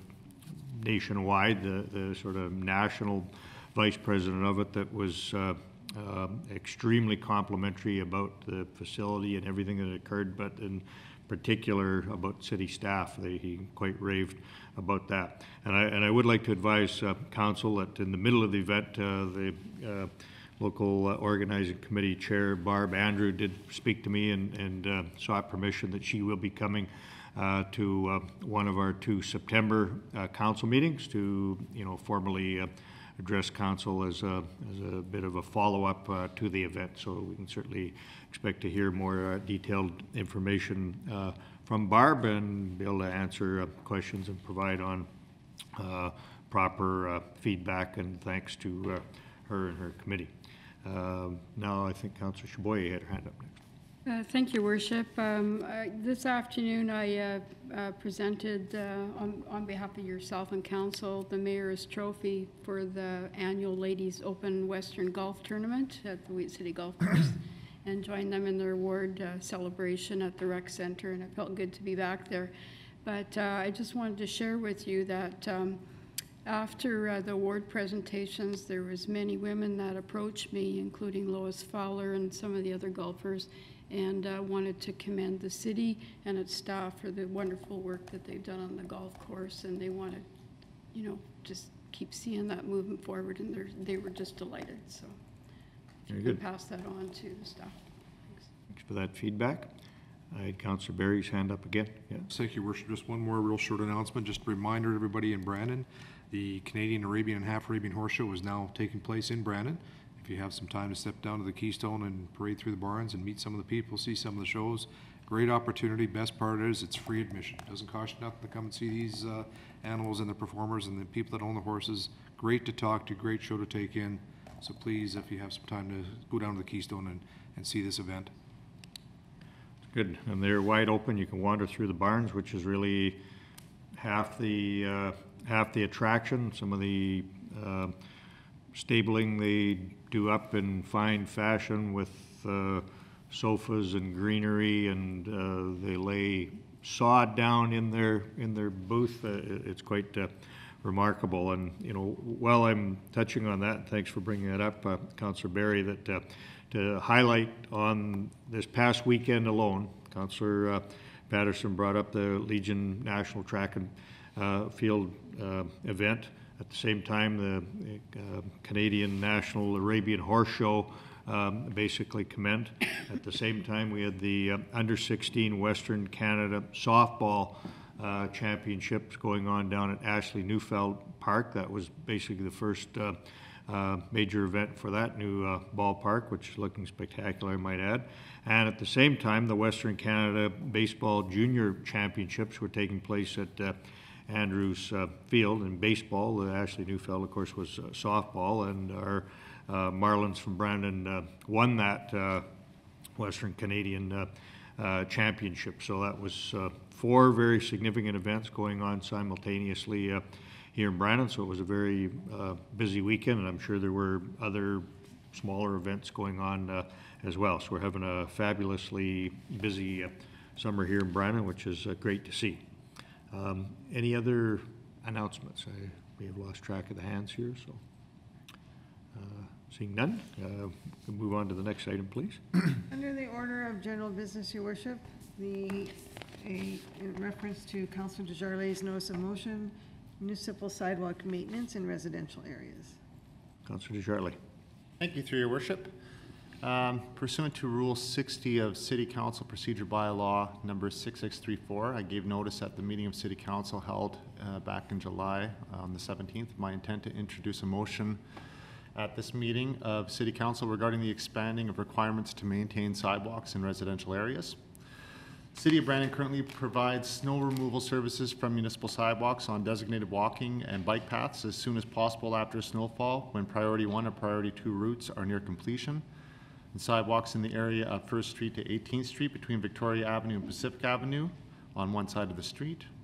Speaker 1: nationwide, the, the sort of national vice president of it that was uh, uh, extremely complimentary about the facility and everything that occurred, but in particular about city staff. They, he quite raved about that. And I, and I would like to advise uh, council that in the middle of the event, uh, the uh, local uh, organizing committee chair, Barb Andrew, did speak to me and, and uh, sought permission that she will be coming uh, to uh, one of our two September uh, council meetings to, you know, formally uh, address council as a, as a bit of a follow-up uh, to the event. So we can certainly expect to hear more uh, detailed information uh, from Barb and be able to answer uh, questions and provide on uh, proper uh, feedback, and thanks to uh, her and her committee. Uh, now I think Councillor Chaboyer had her hand up next.
Speaker 7: Uh, Thank you, Worship. Um, uh, This afternoon, I uh, uh, presented, uh, on on behalf of yourself and council, the Mayor's Trophy for the annual Ladies Open Western Golf Tournament at the Wheat City Golf Course, and joined them in their award uh, celebration at the rec center, and it felt good to be back there. But uh, I just wanted to share with you that um, after uh, the award presentations, there was many women that approached me, including Lois Fowler and some of the other golfers, and uh, wanted to commend the city and its staff for the wonderful work that they've done on the golf course, and they wanted, you know, just keep seeing that moving forward, and they're, they were just delighted. So if you
Speaker 1: Very
Speaker 7: can
Speaker 1: good.
Speaker 7: pass that on to the staff. Thanks.
Speaker 1: Thanks for that feedback. I had Councillor Barry's hand up again. Yeah.
Speaker 10: Thank you, Worship. Just one more real short announcement. Just a reminder to everybody in Brandon, the Canadian Arabian and Half Arabian Horse Show is now taking place in Brandon. If you have some time to step down to the Keystone and parade through the barns and meet some of the people, see some of the shows, great opportunity. Best part is it's free admission. Doesn't cost you nothing to come and see these uh, animals and the performers and the people that own the horses. Great to talk to, great show to take in. So please, if you have some time, to go down to the Keystone and, and see this event.
Speaker 1: Good, and they're wide open. You can wander through the barns, which is really half the uh, half the attraction. Some of the uh, stabling they do up in fine fashion with uh, sofas and greenery, and uh, they lay sod down in their in their booth. Uh, it's quite uh, remarkable. And you know, while I'm touching on that, thanks for bringing that up, uh, Councillor Barry, that. Uh, to highlight on this past weekend alone, Councillor uh, Patterson brought up the Legion National Track and uh, Field uh, event. At the same time, the uh, Canadian National Arabian Horse Show um, basically commenced. At the same time, we had the uh, under sixteen Western Canada softball uh, championships going on down at Ashley Neufeld Park. That was basically the first uh, Uh, major event for that new uh, ballpark, which is looking spectacular, I might add. And at the same time, the Western Canada Baseball Junior Championships were taking place at uh, Andrews uh, Field in baseball. The Ashley Neufeld, of course, was uh, softball, and our uh, Marlins from Brandon uh, won that uh, Western Canadian uh, uh, Championship. So that was uh, four very significant events going on simultaneously uh, here in Brandon, so it was a very uh, busy weekend, and I'm sure there were other smaller events going on uh, as well. So we're having a fabulously busy uh, summer here in Brandon, which is uh, great to see. Um, any other announcements? I may have lost track of the hands here, so uh, seeing none, uh, we'll move on to the next item, please.
Speaker 2: Under the order of general business, Your Worship, the, a, in reference to Councillor Desjardins' notice of motion, municipal sidewalk maintenance in residential areas.
Speaker 1: Councillor Desjardins.
Speaker 5: Thank you, through your worship. Um, pursuant to Rule sixty of City Council Procedure Bylaw number six six three four, I gave notice at the meeting of City Council held uh, back in July uh, on the seventeenth. My intent to introduce a motion at this meeting of City Council regarding the expanding of requirements to maintain sidewalks in residential areas. City of Brandon currently provides snow removal services from municipal sidewalks on designated walking and bike paths as soon as possible after snowfall when priority one or priority two routes are near completion. And sidewalks in the area of First Street to eighteenth Street between Victoria Avenue and Pacific Avenue on one side of the street.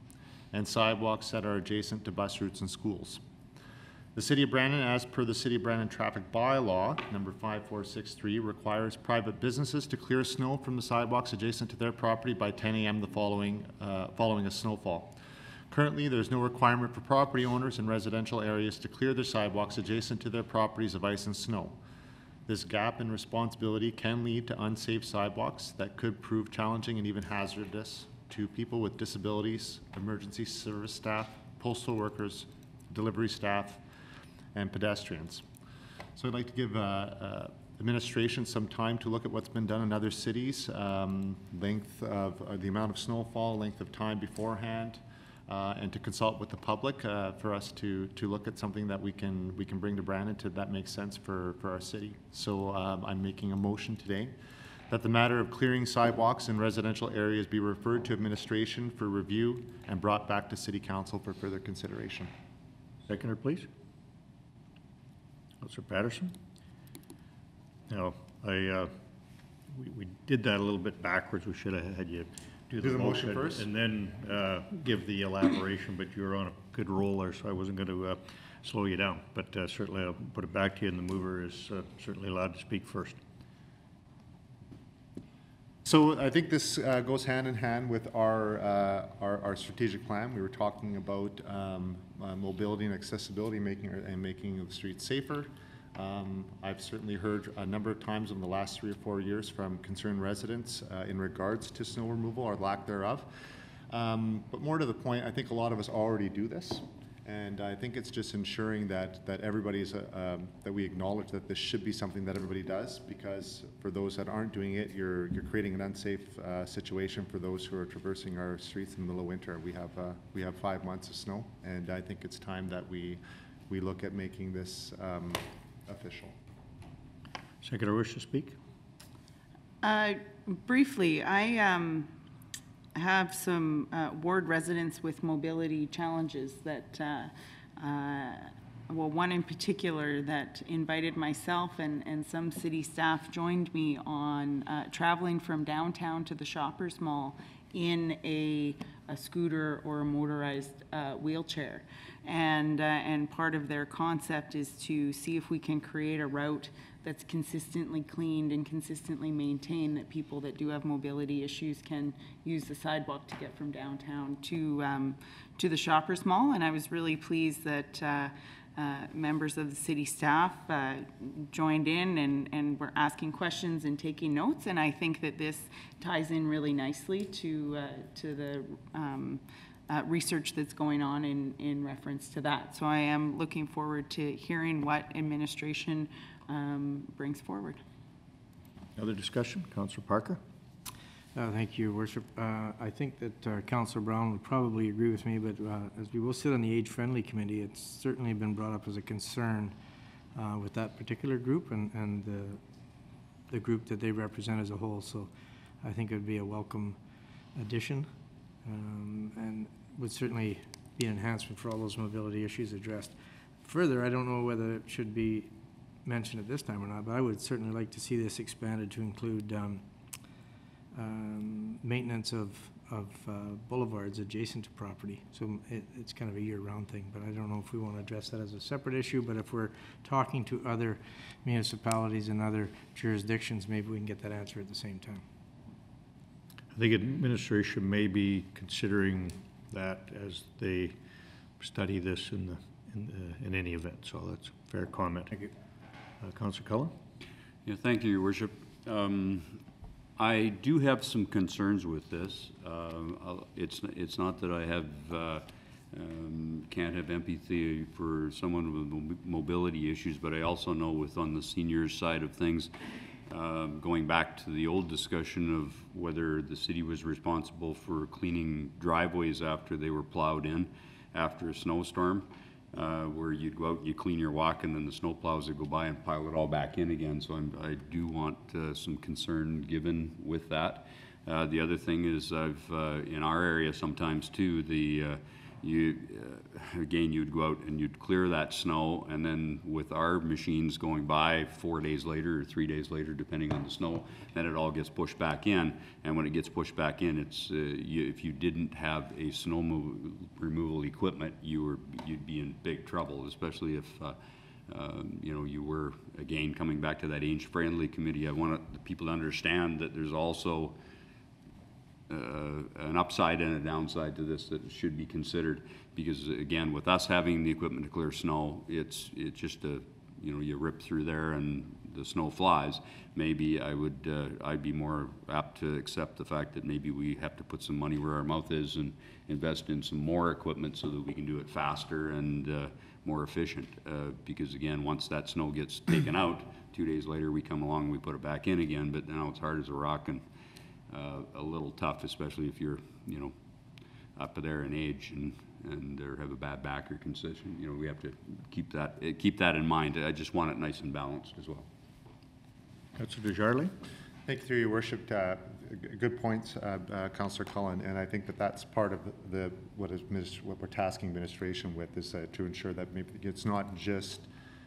Speaker 5: and sidewalks that are adjacent to bus routes and schools. The City of Brandon, as per the City of Brandon Traffic Bylaw, number five four six three, requires private businesses to clear snow from the sidewalks adjacent to their property by ten A M the following, uh, following a snowfall. Currently, there's no requirement for property owners in residential areas to clear their sidewalks adjacent to their properties of ice and snow. This gap in responsibility can lead to unsafe sidewalks that could prove challenging and even hazardous to people with disabilities, emergency service staff, postal workers, delivery staff, and pedestrians. So I'd like to give uh, uh, administration some time to look at what's been done in other cities, um, length of uh, the amount of snowfall, length of time beforehand, uh, and to consult with the public uh, for us to to look at something that we can we can bring to Brandon to that makes sense for for our city. So um, I'm making a motion today that the matter of clearing sidewalks in residential areas be referred to administration for review and brought back to City Council for further consideration.
Speaker 1: Seconder, please. Councilor Patterson. Now, I, uh, we, we did that a little bit backwards. We should have had you do the,
Speaker 5: Do the motion
Speaker 1: motion
Speaker 5: first?
Speaker 1: and then uh, give the elaboration, but you were on a good roll there, so I wasn't going to uh, slow you down. But uh, certainly I'll put it back to you, and the mover is uh, certainly allowed to speak first.
Speaker 5: So I think this uh, goes hand in hand with our, uh, our our strategic plan. We were talking about um, uh, mobility and accessibility, making our, and making the streets safer. Um, I've certainly heard a number of times in the last three or four years from concerned residents uh, in regards to snow removal or lack thereof. Um, but more to the point, I think a lot of us already do this. And I think it's just ensuring that, that everybody's, uh, um, that we acknowledge that this should be something that everybody does, because for those that aren't doing it, you're, you're creating an unsafe uh, situation for those who are traversing our streets in the middle of winter. We have, uh, we have five months of snow, and I think it's time that we, we look at making this um, official.
Speaker 1: Seconder wish to speak?
Speaker 4: Uh, briefly, I um, have some uh, ward residents with mobility challenges that, uh, uh, well, one in particular that invited myself and, and some city staff joined me on uh, traveling from downtown to the Shoppers Mall in a, a scooter or a motorized uh, wheelchair. And, uh, and part of their concept is to see if we can create a route that's consistently cleaned and consistently maintained, that people that do have mobility issues can use the sidewalk to get from downtown to, um, to the Shoppers Mall. And I was really pleased that uh, uh, members of the city staff uh, joined in and, and were asking questions and taking notes. And I think that this ties in really nicely to, uh, to the um, Uh, research that's going on in, in reference to that. So I am looking forward to hearing what administration um, brings forward.
Speaker 1: Other discussion? Councilor Parker?
Speaker 11: Uh, thank you, Worship. Uh, I think that uh, Councilor Brown would probably agree with me, but uh, as we will sit on the Age Friendly Committee, it's certainly been brought up as a concern uh, with that particular group and, and the, the group that they represent as a whole. So I think it would be a welcome addition. Um, and would certainly be an enhancement for all those mobility issues addressed. Further, I don't know whether it should be mentioned at this time or not, but I would certainly like to see this expanded to include um, um, maintenance of, of uh, boulevards adjacent to property. So it, it's kind of a year-round thing, but I don't know if we want to address that as a separate issue, but if we're talking to other municipalities and other jurisdictions, maybe we can get that answer at the same time.
Speaker 1: I think administration may be considering that as they study this in the in, the, in any event. So that's a fair comment. Thank you, uh, Councilor Cullen.
Speaker 12: Yeah, thank you, Your Worship. Um, I do have some concerns with this. Uh, it's it's not that I have uh, um, can't have empathy for someone with mobility issues, but I also know with on the seniors side of things. Um, going back to the old discussion of whether the city was responsible for cleaning driveways after they were plowed in after a snowstorm, uh, where you'd go out and you clean your walk and then the snow plows would go by and pile it all back in again. So I'm, I do want uh, some concern given with that. Uh, the other thing is I've, uh, in our area sometimes too, the uh, you, uh, again, you'd go out and you'd clear that snow, and then with our machines going by four days later or three days later, depending on the snow, then it all gets pushed back in. And when it gets pushed back in, it's, uh, you, if you didn't have a snow move, removal equipment, you were, you'd be in big trouble, especially if, uh, um, you know, you were, again, coming back to that age-friendly committee. I want the people to understand that there's also Uh, an upside and a downside to this that should be considered, because again, with us having the equipment to clear snow, it's it's just a, you know, you rip through there and the snow flies. Maybe I would uh, I'd be more apt to accept the fact that maybe we have to put some money where our mouth is and invest in some more equipment so that we can do it faster and uh, more efficient. Uh, because again, once that snow gets taken out, two days later we come along and we put it back in again. But now it's hard as a rock and Uh, a little tough, especially if you're, you know, up there in age and and or have a bad back or concussion. You know, we have to keep that uh, keep that in mind. I just want it nice and balanced as well.
Speaker 1: Councillor Desjardins?
Speaker 5: Thank you, through your worship. Uh, g- good points, uh, uh, Councillor Cullen, and I think that that's part of the what is minis- what we're tasking administration with, is uh, to ensure that maybe it's not just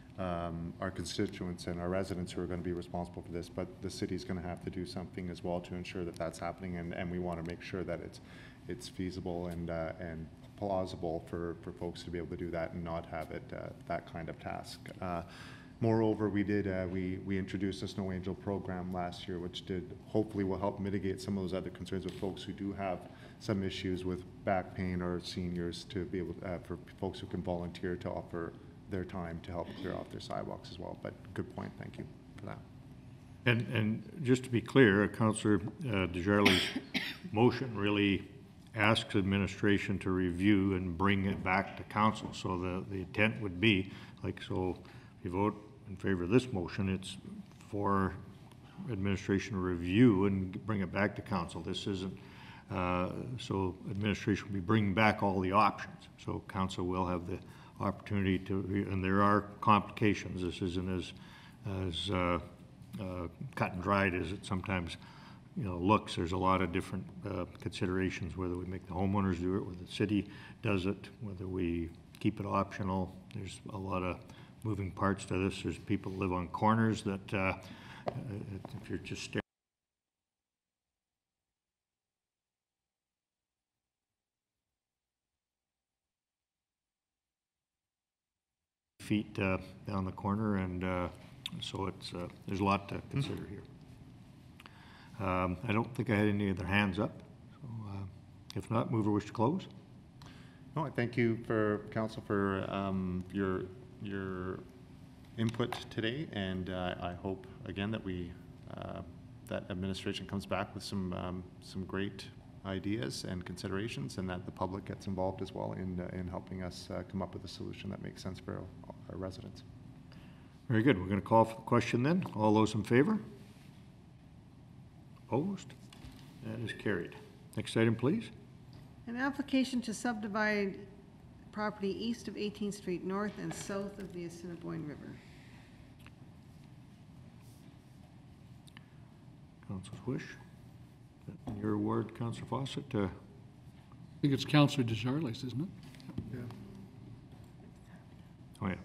Speaker 5: Um, our constituents and our residents who are going to be responsible for this, but the city's going to have to do something as well to ensure that that's happening, and, and we want to make sure that it's it's feasible and uh, and plausible for, for folks to be able to do that and not have it uh, that kind of task. Uh, moreover, we did uh, we we introduced a Snow Angel program last year, which did hopefully will help mitigate some of those other concerns with folks who do have some issues with back pain or seniors, to be able to, uh, for folks who can volunteer to offer their time to help clear off their sidewalks as well. But good point, thank you for that.
Speaker 1: And, and just to be clear, Councillor uh, Desjardins' motion really asks administration to review and bring it back to council. So the, the intent would be, like, so if you vote in favor of this motion, it's for administration to review and bring it back to council. This isn't, uh, so administration will be bringing back all the options. So council will have the opportunity to, and there are complications. This isn't as as uh, uh, cut and dried as it sometimes, you know, looks. There's a lot of different uh, considerations, whether we make the homeowners do it, whether the city does it, whether we keep it optional. There's a lot of moving parts to this. There's people who live on corners that uh, if you're just staring feet uh, down the corner, and uh, so it's uh, there's a lot to consider here. Um, I don't think I had any other hands up. So, uh, if not, move or wish to close.
Speaker 5: No, I thank you for council for um, your your input today, and uh, I hope again that we uh, that administration comes back with some um, some great ideas and considerations, and that the public gets involved as well in uh, in helping us uh, come up with a solution that makes sense for our, our residents.
Speaker 1: Very good. We're going to call for the question then. All those in favor? Opposed? That is carried. Next item, please.
Speaker 2: An application to subdivide property east of eighteenth Street North and south of the Assiniboine River.
Speaker 1: Council's wish. In your ward, Councillor Fawcett. Uh,
Speaker 13: I think it's Councillor Desjardins, isn't it?
Speaker 6: Yeah.
Speaker 1: oh yeah.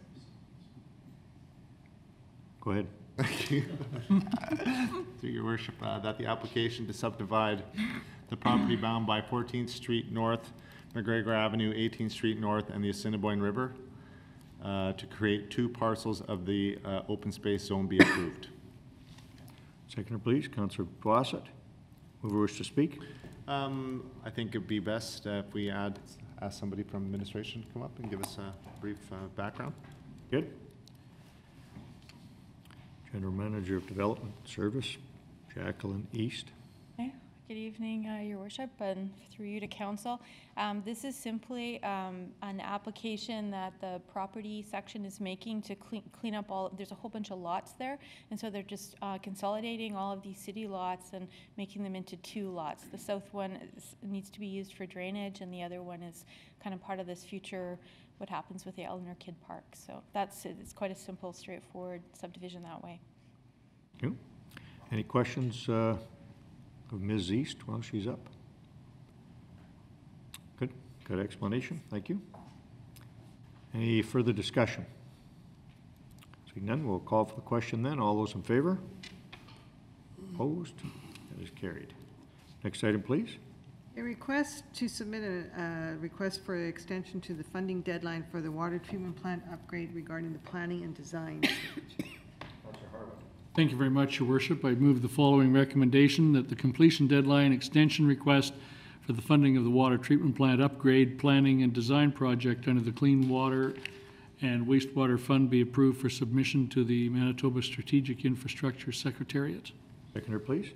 Speaker 1: Go ahead.
Speaker 5: Thank you. Through your worship, uh, that the application to subdivide the property bound by fourteenth Street North, McGregor Avenue, eighteenth Street North, and the Assiniboine River uh, to create two parcels of the uh, open space zone be approved.
Speaker 1: Seconder, please. Councillor Fawcett. Whoever wish to speak.
Speaker 5: Um, I think it'd be best uh, if we add, ask somebody from administration to come up and give us a brief uh, background.
Speaker 1: Good. General Manager of Development Service, Jacqueline East.
Speaker 14: Okay. Good evening, uh, Your Worship, and through you to Council. Um, this is simply um, an application that the property section is making to clean, clean up all, there's a whole bunch of lots there, and so they're just uh, consolidating all of these city lots and making them into two lots. The south one is, needs to be used for drainage, and the other one is kind of part of this future, what happens with the Eleanor Kidd Park. So that's it. It's quite a simple, straightforward subdivision that way.
Speaker 1: Thank you. Any questions uh, of Miz East while she's up? Good. Good explanation, thank you. Any further discussion? Seeing none, we'll call for the question then. All those in favor? Opposed? That is carried. Next item, please.
Speaker 2: A request to submit a, a request for extension to the funding deadline for the water treatment plant upgrade regarding the planning and design stage.
Speaker 13: Thank you very much, Your Worship. I move the following recommendation, that the completion deadline extension request for the funding of the water treatment plant upgrade, planning, and design project under the Clean Water and Wastewater Fund be approved for submission to the Manitoba Strategic Infrastructure Secretariat.
Speaker 1: Seconder, please.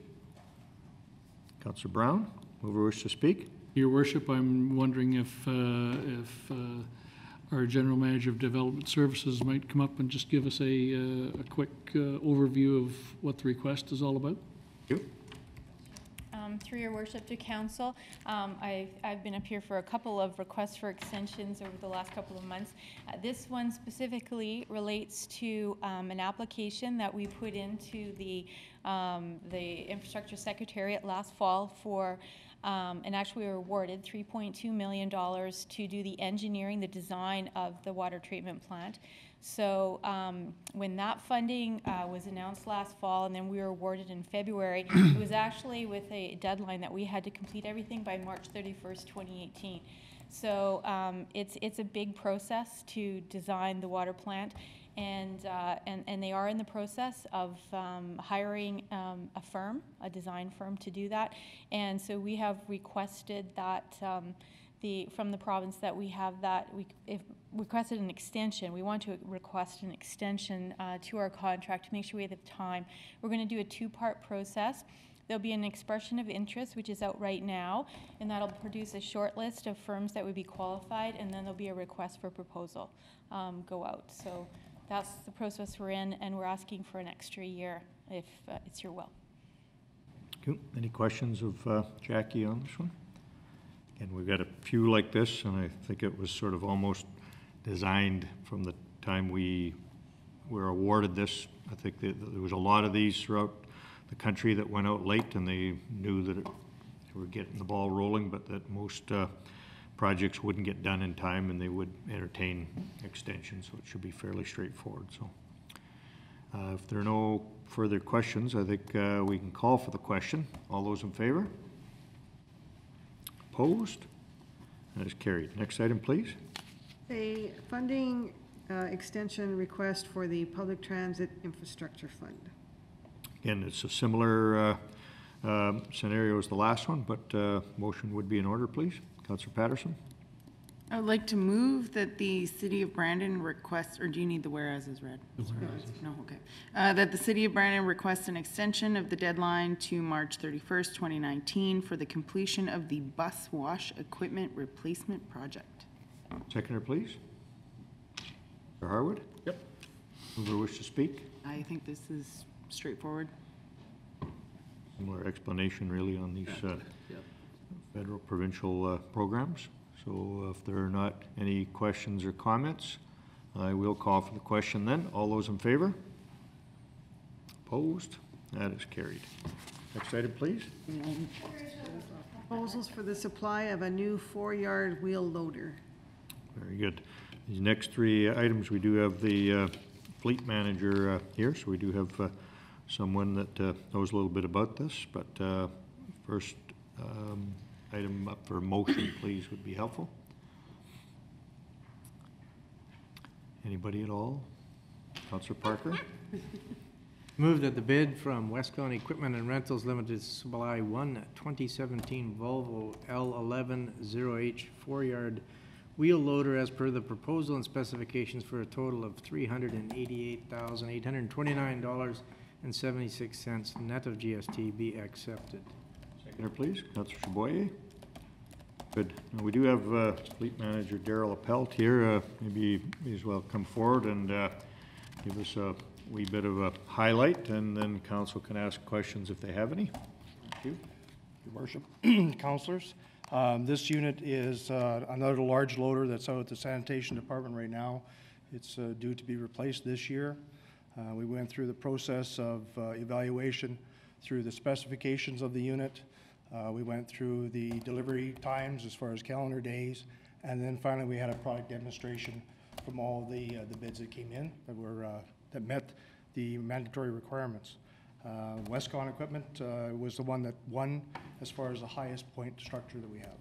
Speaker 1: Councillor Brown, mover wish to speak?
Speaker 13: Your Worship, I'm wondering if, uh, if uh, our General Manager of Development Services might come up and just give us a, uh, a quick uh, overview of what the request is all about.
Speaker 1: Thank you.
Speaker 14: Um, through your worship to council, um, I've, I've been up here for a couple of requests for extensions over the last couple of months. Uh, this one specifically relates to um, an application that we put into the, um, the Infrastructure Secretariat last fall for Um, and actually we were awarded three point two million dollars to do the engineering, the design of the water treatment plant. So um, when that funding uh, was announced last fall and then we were awarded in February, it was actually with a deadline that we had to complete everything by March thirty-first, twenty eighteen. So um, it's, it's a big process to design the water plant. And, uh, and, and they are in the process of um, hiring um, a firm, a design firm to do that. And so we have requested that um, the, from the province that we have that, we if requested an extension. We want to request an extension uh, to our contract to make sure we have the time. We're going to do a two-part process. There'll be an expression of interest, which is out right now, and that'll produce a short list of firms that would be qualified, and then there'll be a request for proposal um, go out. So that's the process we're in, and we're asking for an extra year if uh, it's your will.
Speaker 1: Cool. Any questions of uh, Jackie on this one? And we've got a few like this, and I think it was sort of almost designed from the time we were awarded this. I think that there was a lot of these throughout the country that went out late, and they knew that it, they were getting the ball rolling, but that most uh, projects wouldn't get done in time, and they would entertain extensions, so it should be fairly straightforward. So uh, if there are no further questions, I think uh, we can call for the question. All those in favor? Opposed? That is carried. Next item, please.
Speaker 2: A funding uh, extension request for the Public Transit Infrastructure Fund.
Speaker 1: Again, it's a similar uh, uh, scenario as the last one, but uh, motion would be in order, please. Councillor Patterson.
Speaker 4: I would like to move that the City of Brandon requests, or do you need the whereas read? No, okay. Uh, that the City of Brandon requests an extension of the deadline to March thirty-first, twenty nineteen for the completion of the bus wash equipment replacement project.
Speaker 1: Seconder, please. Mister Harwood?
Speaker 13: Yep.
Speaker 1: Mover wish to speak?
Speaker 4: I think this is straightforward.
Speaker 1: Similar explanation really on these uh, federal provincial uh, programs. So uh, if there are not any questions or comments, I will call for the question then. All those in favor? Opposed? That is carried. Next item, please.
Speaker 2: Proposals for the supply of a new four-yard wheel loader.
Speaker 1: Very good. These next three items, we do have the uh, fleet manager uh, here, so we do have uh, someone that uh, knows a little bit about this, but uh, first um, item up for motion, please, would be helpful. Anybody at all? Councillor Parker?
Speaker 11: Move that the bid from Westbound Equipment and Rentals Limited Supply one twenty seventeen Volvo L eleven zero H four-yard wheel loader as per the proposal and specifications for a total of three hundred eighty-eight thousand eight hundred twenty-nine dollars and seventy-six cents net of G S T be accepted.
Speaker 1: Seconder, please. Councillor Chaboyer. Good. Now, we do have uh, Fleet Manager Daryl Appelt here. Uh, maybe may as well come forward and uh, give us a wee bit of a highlight, and then council can ask questions if they have any. Thank you.
Speaker 15: Your Worship, councilors. Um, this unit is uh, another large loader that's out at the sanitation department right now. It's uh, due to be replaced this year. Uh, we went through the process of uh, evaluation through the specifications of the unit. Uh, we went through the delivery times as far as calendar days, And then finally, we had a product demonstration from all the, uh, the bids that came in that were, uh, that met the mandatory requirements. Uh, Westcon Equipment uh, was the one that won as far as the highest point structure that we have.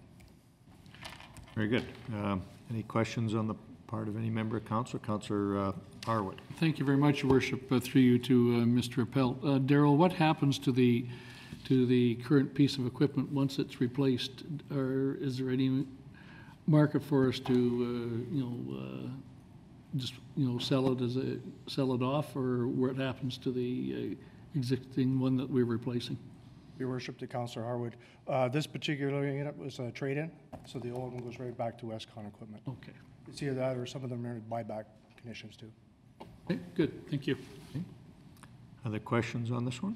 Speaker 1: Very good. Um, Any questions on the part of any member of council? Councillor uh, Harwood.
Speaker 13: Thank you very much, Your Worship. Uh, through you to uh, Mister Appel. Uh, Daryl, what happens to the to the current piece of equipment once it's replaced? Or is there any market for us to, uh, you know, uh, just you know sell it as a sell it off, or what happens to the uh, existing one that we're replacing?
Speaker 15: Your Worship, to Councillor Harwood, uh, this particular unit was a trade-in, so the old one goes right back to Westcon Equipment.
Speaker 13: Okay.
Speaker 15: It's either that or some of them are buyback conditions too.
Speaker 13: Okay, good. Thank you.
Speaker 1: Okay. Other questions on this one?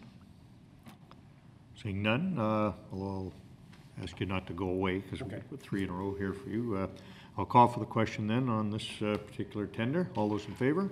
Speaker 1: Seeing none, uh, I'll ask you not to go away because
Speaker 15: Okay.
Speaker 1: we've got three in a row here for you. Uh, I'll call for the question then on this uh, particular tender. All those in favor?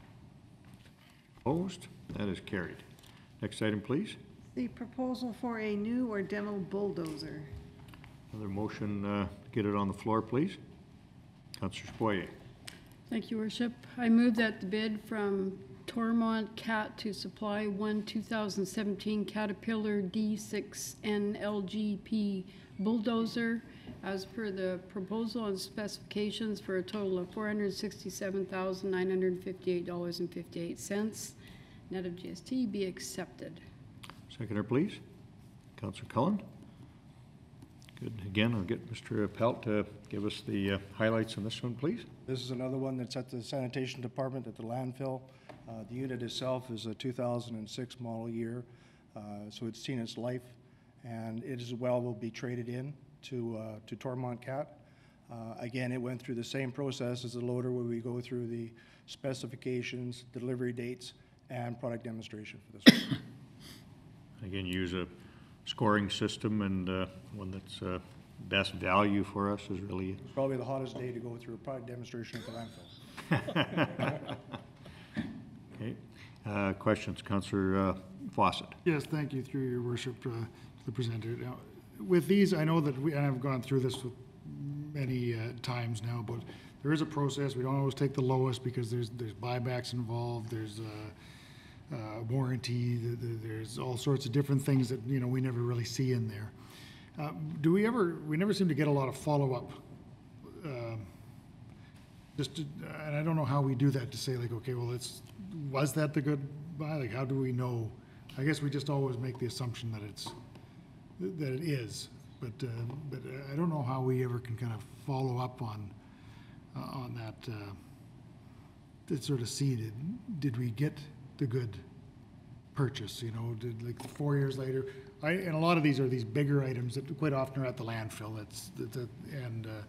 Speaker 1: Opposed? That is carried. Next item, please.
Speaker 2: The proposal for a new or demo bulldozer.
Speaker 1: Another motion uh, to get it on the floor, please. Councillor Spoyer.
Speaker 7: Thank you, Worship. I move that the bid from Tormont Cat to supply one two thousand seventeen Caterpillar D six N L G P bulldozer as per the proposal and specifications for a total of four hundred sixty-seven thousand nine hundred fifty-eight dollars and fifty-eight cents, net of G S T, be accepted.
Speaker 1: Seconder, please. Councillor Cullen. Good. Again, I'll get Mister Pelt to give us the uh, highlights on this one, please.
Speaker 15: This is another one that's at the sanitation department at the landfill. Uh, the unit itself is a two thousand six model year, uh, so it's seen its life, and it as well will be traded in to, uh, to Tormont Cat. Uh, again, it went through the same process as the loader where we go through the specifications, delivery dates, and product demonstration for this one.
Speaker 1: Again, use a scoring system, and uh, one that's uh, best value for us is really.
Speaker 15: It's probably the hottest day to go through a product demonstration at the landfill.
Speaker 1: Okay. Uh, questions, Councillor uh, Fawcett.
Speaker 6: Yes, thank you, through your worship, uh, to the presenter. Now, with these, I know that we, and I've gone through this with many uh, times now, but there is a process. We don't always take the lowest because there's there's buybacks involved. There's uh, uh, warranty. The, the, there's all sorts of different things that you know we never really see in there. Uh, do we ever? We never seem to get a lot of follow up. Um, just, to, and I don't know how we do that to say like, okay, well, it's was that the good buy? Like, how do we know? I guess we just always make the assumption that it's that it is, but uh, but I don't know how we ever can kind of follow up on uh, on that. Uh, to sort of see did did we get the good purchase? You know, did like four years later. I, and a lot of these are these bigger items that quite often are at the landfill. That's that, that and uh,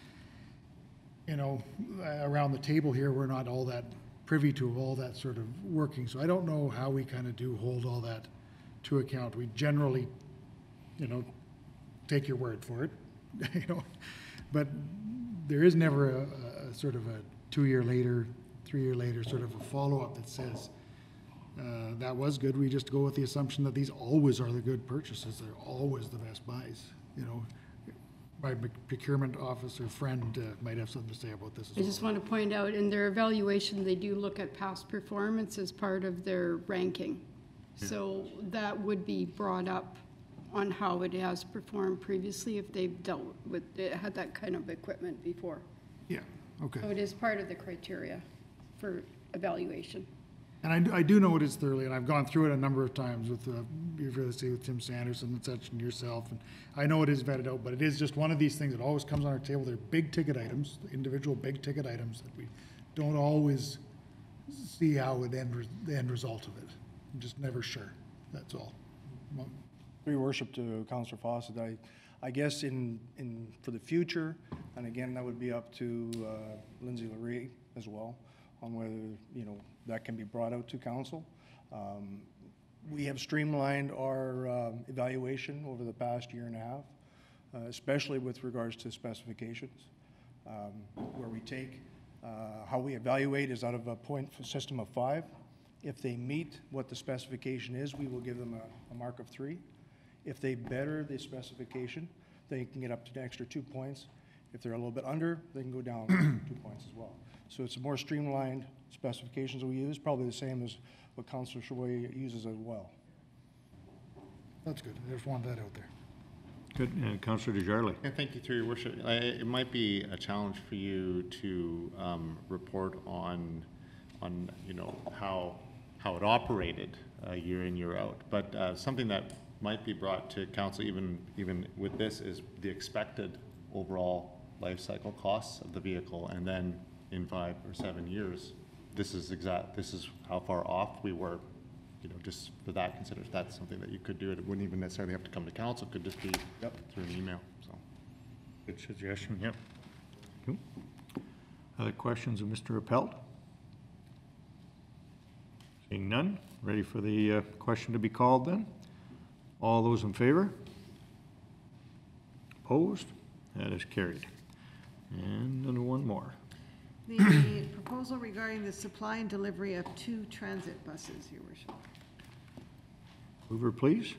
Speaker 6: you know, around the table here, we're not all that privy to all that sort of working. So I don't know how we kind of do hold all that to account. We generally, you know, take your word for it, you know, but there is never a, a sort of a two year later, three year later sort of a follow up that says uh, that was good. We just go with the assumption that these always are the good purchases. They're always the best buys, you know. My procurement officer friend uh, might have something to say about this as
Speaker 7: I
Speaker 6: well.
Speaker 7: just want to point out, in their evaluation, they do look at past performance as part of their ranking.
Speaker 6: Yeah.
Speaker 7: So that would be brought up on how it has performed previously if they've dealt with, it had that kind of equipment before.
Speaker 6: Yeah, okay.
Speaker 7: So it is part of the criteria for evaluation.
Speaker 6: And I, do- I do know it is thoroughly, and I've gone through it a number of times with, uh, you've really see with Tim Sanderson and such and yourself, and I know it is vetted out, but it is just one of these things that always comes on our table. They're big ticket items, individual big ticket items that we don't always see how it end, re- the end result of it. I'm just never sure, that's all. Well,
Speaker 15: Your worship, to Councillor Fawcett, I, I guess in, in, for the future, and again, that would be up to uh, Lindsay Laree as well, on whether, you know, that can be brought out to council. Um, we have streamlined our um, evaluation over the past year and a half, uh, especially with regards to specifications, um, where we take, uh, how we evaluate is out of a point system of five. If they meet what the specification is, we will give them a, a mark of three. If they better the specification, they can get up to an extra two points. If they're a little bit under, they can go down two points as well. So it's a more streamlined specifications we use, probably the same as what Councillor Chaboy uses as well.
Speaker 6: That's good. I just wanted that out there.
Speaker 1: Good, and Councillor Desjardins.
Speaker 5: And thank you, through your worship. I- It might be a challenge for you to um, report on, on, you know, how, how it operated uh, year in, year out. But uh, something that might be brought to council even, even with this is the expected overall life cycle costs of the vehicle. And then in five or seven years, this is exact, this is how far off we were, you know, just for that consideration. That's something that you could do. It wouldn't even necessarily have to come to council. It could just be
Speaker 15: Yep.
Speaker 5: through an email, so.
Speaker 1: Good suggestion, yep. Cool. Other questions of Mister Appelt? Seeing none, ready for the uh, question to be called then? All those in favor? Opposed? That is carried. And then one more.
Speaker 2: The proposal regarding the supply and delivery of two transit buses, Your Worship.
Speaker 1: Mover, please.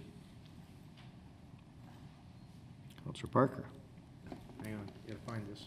Speaker 1: Councillor Parker.
Speaker 11: Hang on, gotta find this.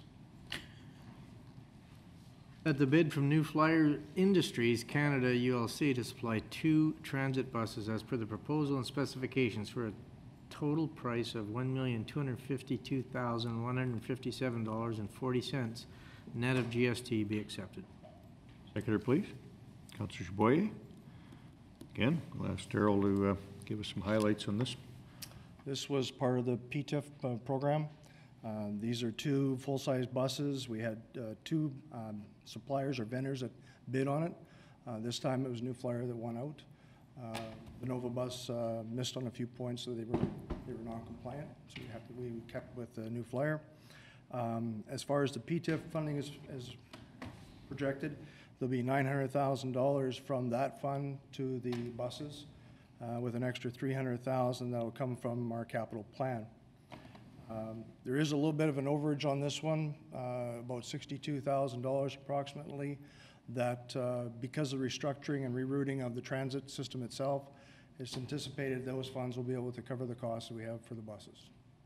Speaker 11: At the bid from New Flyer Industries Canada U L C to supply two transit buses as per the proposal and specifications for a total price of one million two hundred fifty-two thousand one hundred fifty-seven dollars and forty cents, net of G S T, be accepted.
Speaker 1: Seconder, please. Councillor Chaboyer. Again, we'll ask Darrell to uh, give us some highlights on this.
Speaker 15: This was part of the P T I F uh, program. Um, These are two full-size buses. We had uh, two um, suppliers or vendors that bid on it. Uh, This time it was New Flyer that won out. Uh, The Nova Bus uh, missed on a few points, so they were, they were non-compliant, so we have to, we kept with the New Flyer. Um, As far as the P T I F funding is, is projected, there'll be nine hundred thousand dollars from that fund to the buses, uh, with an extra three hundred thousand dollars that'll come from our capital plan. Um, There is a little bit of an overage on this one, uh, about sixty-two thousand dollars approximately, that uh, because of restructuring and rerouting of the transit system itself, it's anticipated those funds will be able to cover the costs that we have for the buses.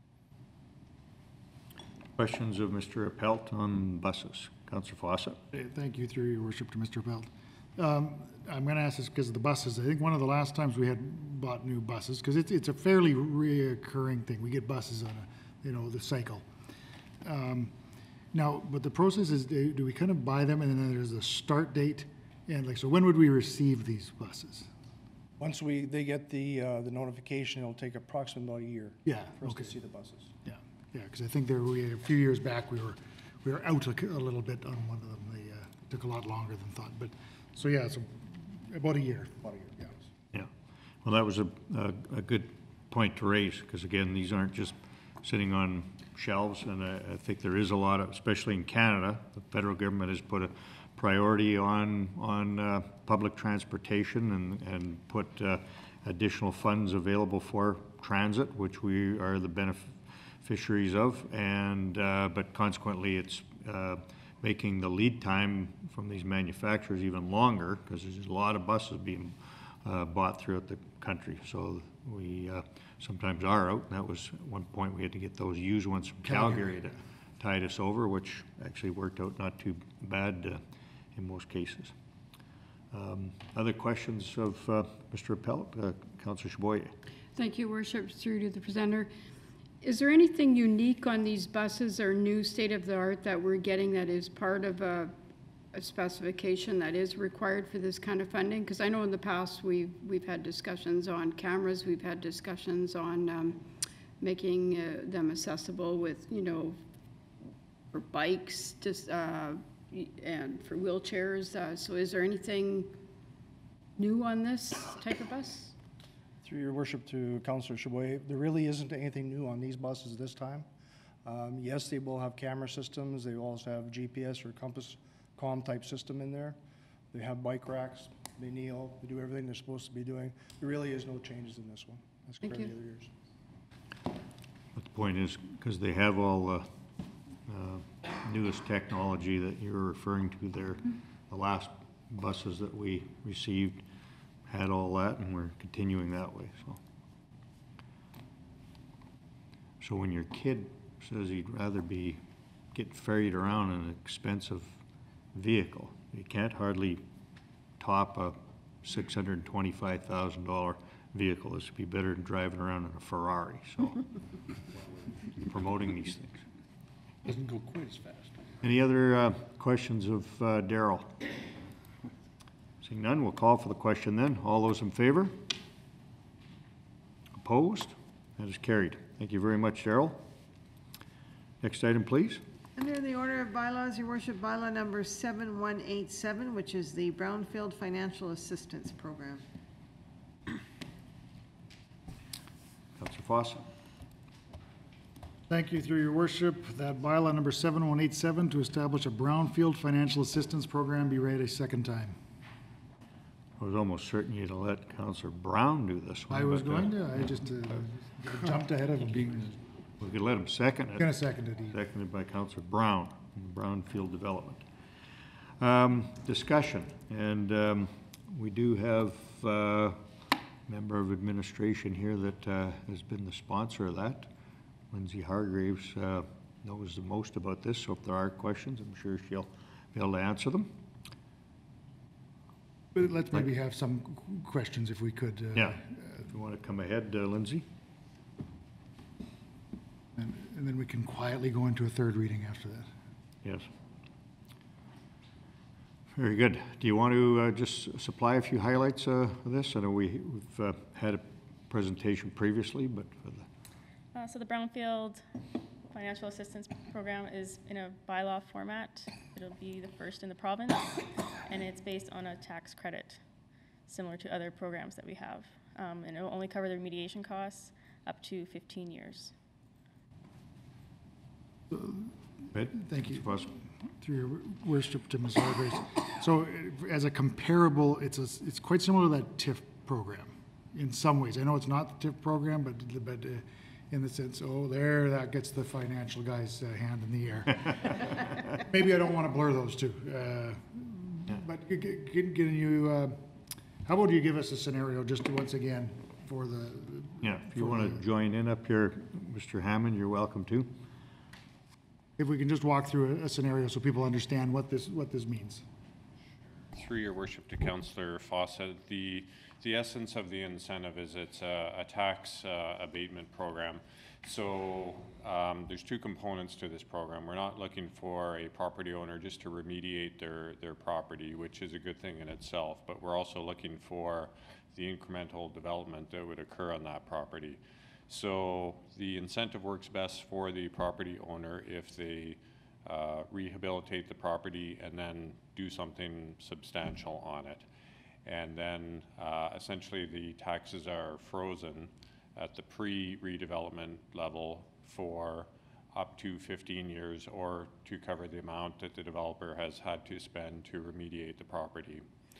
Speaker 1: Questions of Mister Appelt on buses? Councillor Fawcett.
Speaker 6: Hey, thank you, through your worship, to Mister Appelt. Um, I'm going to ask this because of the buses. I think one of the last times we had bought new buses, because it's, it's a fairly reoccurring thing. We get buses on a, you know, the cycle. Um, Now, but the process is, do do we kind of buy them and then there's a start date? And like, so when would we receive these buses?
Speaker 15: Once we, they get the, uh, the notification, it'll take approximately about a year.
Speaker 6: Yeah,
Speaker 15: For us to
Speaker 6: okay.
Speaker 15: see the buses.
Speaker 6: Yeah, yeah, because I think there, we, a few years back, we were, we were out a, a little bit on one of them. They, uh, took a lot longer than thought, but, so yeah, so about a year.
Speaker 15: About a year, yes.
Speaker 1: Yeah. Well, that was a, a, a good point to raise, because again, these aren't just sitting on shelves, and I, I think there is a lot of, especially in Canada, the federal government has put a priority on, on uh, public transportation and, and put uh, additional funds available for transit, which we are the beneficiaries of, and, uh, but consequently, it's uh, making the lead time from these manufacturers even longer, because there's a lot of buses being uh, bought throughout the country. So we uh, sometimes are out, and that was at one point we had to get those used ones from Calgary,
Speaker 6: Calgary.
Speaker 1: to tide us over, which actually worked out not too bad uh, in most cases. Um, Other questions of uh, Mister Appelt? Uh, Councillor Chaboyer.
Speaker 7: Thank you, Worship, through to the presenter. Is there anything unique on these buses or new state-of-the-art that we're getting that is part of a, a specification that is required for this kind of funding? Because I know in the past we've, we've had discussions on cameras, we've had discussions on um, making uh, them accessible with, you know, for bikes, just, uh, and for wheelchairs. Uh, so is there anything new on this type of bus?
Speaker 15: Through your worship to Councillor Chaboy, there really isn't anything new on these buses this time. Um, yes, they will have camera systems. They will also have G P S or compass com type system in there. They have bike racks. They kneel. They do everything they're supposed to be doing. There really is no changes in this one as
Speaker 7: Thank
Speaker 15: compared to
Speaker 7: you.
Speaker 15: the other years.
Speaker 1: But the point is, because they have all the uh, newest technology that you're referring to there, the last buses that we received had all that, and we're continuing that way, so. So when your kid says he'd rather be get ferried around in an expensive vehicle. You can't hardly top a six hundred and twenty-five thousand dollar vehicle. This would be better than driving around in a Ferrari, so promoting these things.
Speaker 10: Doesn't go quite as fast.
Speaker 1: Any other uh, questions of uh, Daryl? Seeing none, we'll call for the question then. All those in favor? Opposed? That is carried. Thank you very much, Daryl. Next item, please.
Speaker 2: Under the order of bylaws, your worship, bylaw number seven one eight seven, which is the Brownfield Financial Assistance Program.
Speaker 1: Councilor Fawcett.
Speaker 6: Thank you, through your worship, that bylaw number seven one eight seven to establish a Brownfield Financial Assistance Program be read a second time.
Speaker 1: I was almost certain you'd have let Councilor Brown do this one.
Speaker 6: I was
Speaker 1: but, uh,
Speaker 6: going to, I just uh, jumped ahead of him.
Speaker 1: We could let him second it.
Speaker 6: Gonna second it, Ian.
Speaker 1: Seconded by Councilor Brown, from Brownfield Development. Um, discussion, and um, we do have uh, a member of administration here that uh, has been the sponsor of that. Lindsay Hargraves uh, knows the most about this, so if there are questions, I'm sure she'll be able to answer them.
Speaker 6: But let's maybe have some qu- questions if we could. uh,
Speaker 1: Yeah, if you want to come ahead, uh, Lindsay.
Speaker 6: And, and then we can quietly go into a third reading after that.
Speaker 1: Yes. Very good. Do you want to uh, just supply a few highlights uh, of this? I know we, we've uh, had a presentation previously, but for the
Speaker 16: Uh, so the Brownfield Financial Assistance Program is in a bylaw format. It'll be the first in the province, and it's based on a tax credit, similar to other programs that we have. Um, and it'll only cover the remediation costs up to fifteen years.
Speaker 1: Ed?
Speaker 6: Thank you.
Speaker 1: Mister
Speaker 6: Through your worship to Miz Hargraves. So uh, as a comparable, it's a, it's quite similar to that T I F program in some ways. I know it's not the T I F program, but, but uh, in the sense, oh, there, that gets the financial guy's uh, hand in the air. Maybe I don't want to blur those two. Uh, but g- g- g- getting you, uh, how about you give us a scenario just to, once again for the.
Speaker 1: Yeah, if you
Speaker 6: for
Speaker 1: want
Speaker 6: the-
Speaker 1: to join in up here, Mister Hammond, you're welcome to.
Speaker 6: If we can just walk through a, a scenario so people understand what this, what this means.
Speaker 17: Through your worship to Councillor Fawcett, the, the essence of the incentive is it's a, a tax uh, abatement program. So um, there's two components to this program. We're not looking for a property owner just to remediate their, their property, which is a good thing in itself, but we're also looking for the incremental development that would occur on that property. So the incentive works best for the property owner if they uh, rehabilitate the property and then do something substantial on it. And then uh, essentially the taxes are frozen at the pre-redevelopment level for up to fifteen years, or to cover the amount that the developer has had to spend to remediate the property.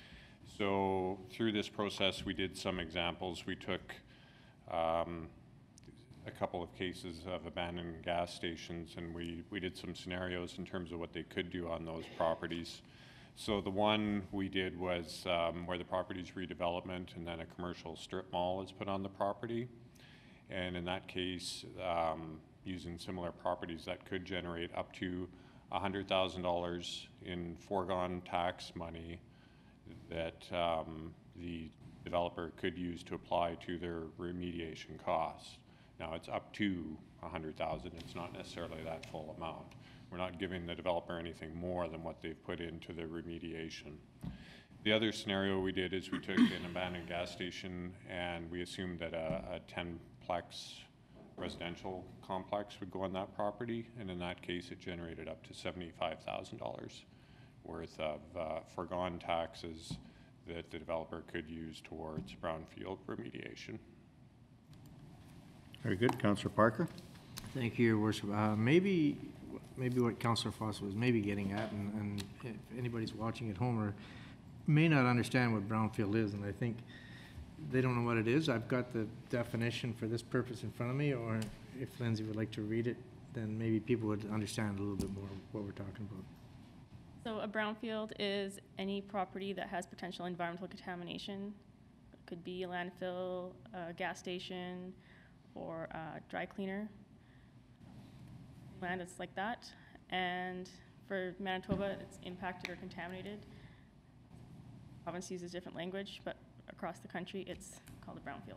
Speaker 17: So through this process, we did some examples. We took um, a couple of cases of abandoned gas stations, and we, we did some scenarios in terms of what they could do on those properties. So the one we did was um, where the property's redevelopment and then a commercial strip mall is put on the property. And in that case, um, using similar properties, that could generate up to one hundred thousand dollars in foregone tax money that um, the developer could use to apply to their remediation costs. Now, it's up to one hundred thousand dollars. It's not necessarily that full amount. We're not giving the developer anything more than what they've put into the remediation. The other scenario we did is we took an abandoned gas station and we assumed that a, a ten-plex residential complex would go on that property, and in that case, it generated up to seventy-five thousand dollars worth of uh, foregone taxes that the developer could use towards brownfield remediation.
Speaker 1: Very good. Councillor Parker?
Speaker 11: Thank you, Your Worship. Uh, maybe, maybe what Councillor Fawcett was maybe getting at, and, and if anybody's watching at home or may not understand what brownfield is, and I think they don't know what it is. I've got the definition for this purpose in front of me, or if Lindsay would like to read it, then maybe people would understand a little bit more what we're talking about.
Speaker 16: So a brownfield is any property that has potential environmental contamination. It could be a landfill, a gas station, or a dry cleaner. Land is like that. And for Manitoba, it's impacted or contaminated. Province uses different language, but across the country, it's called a brownfield.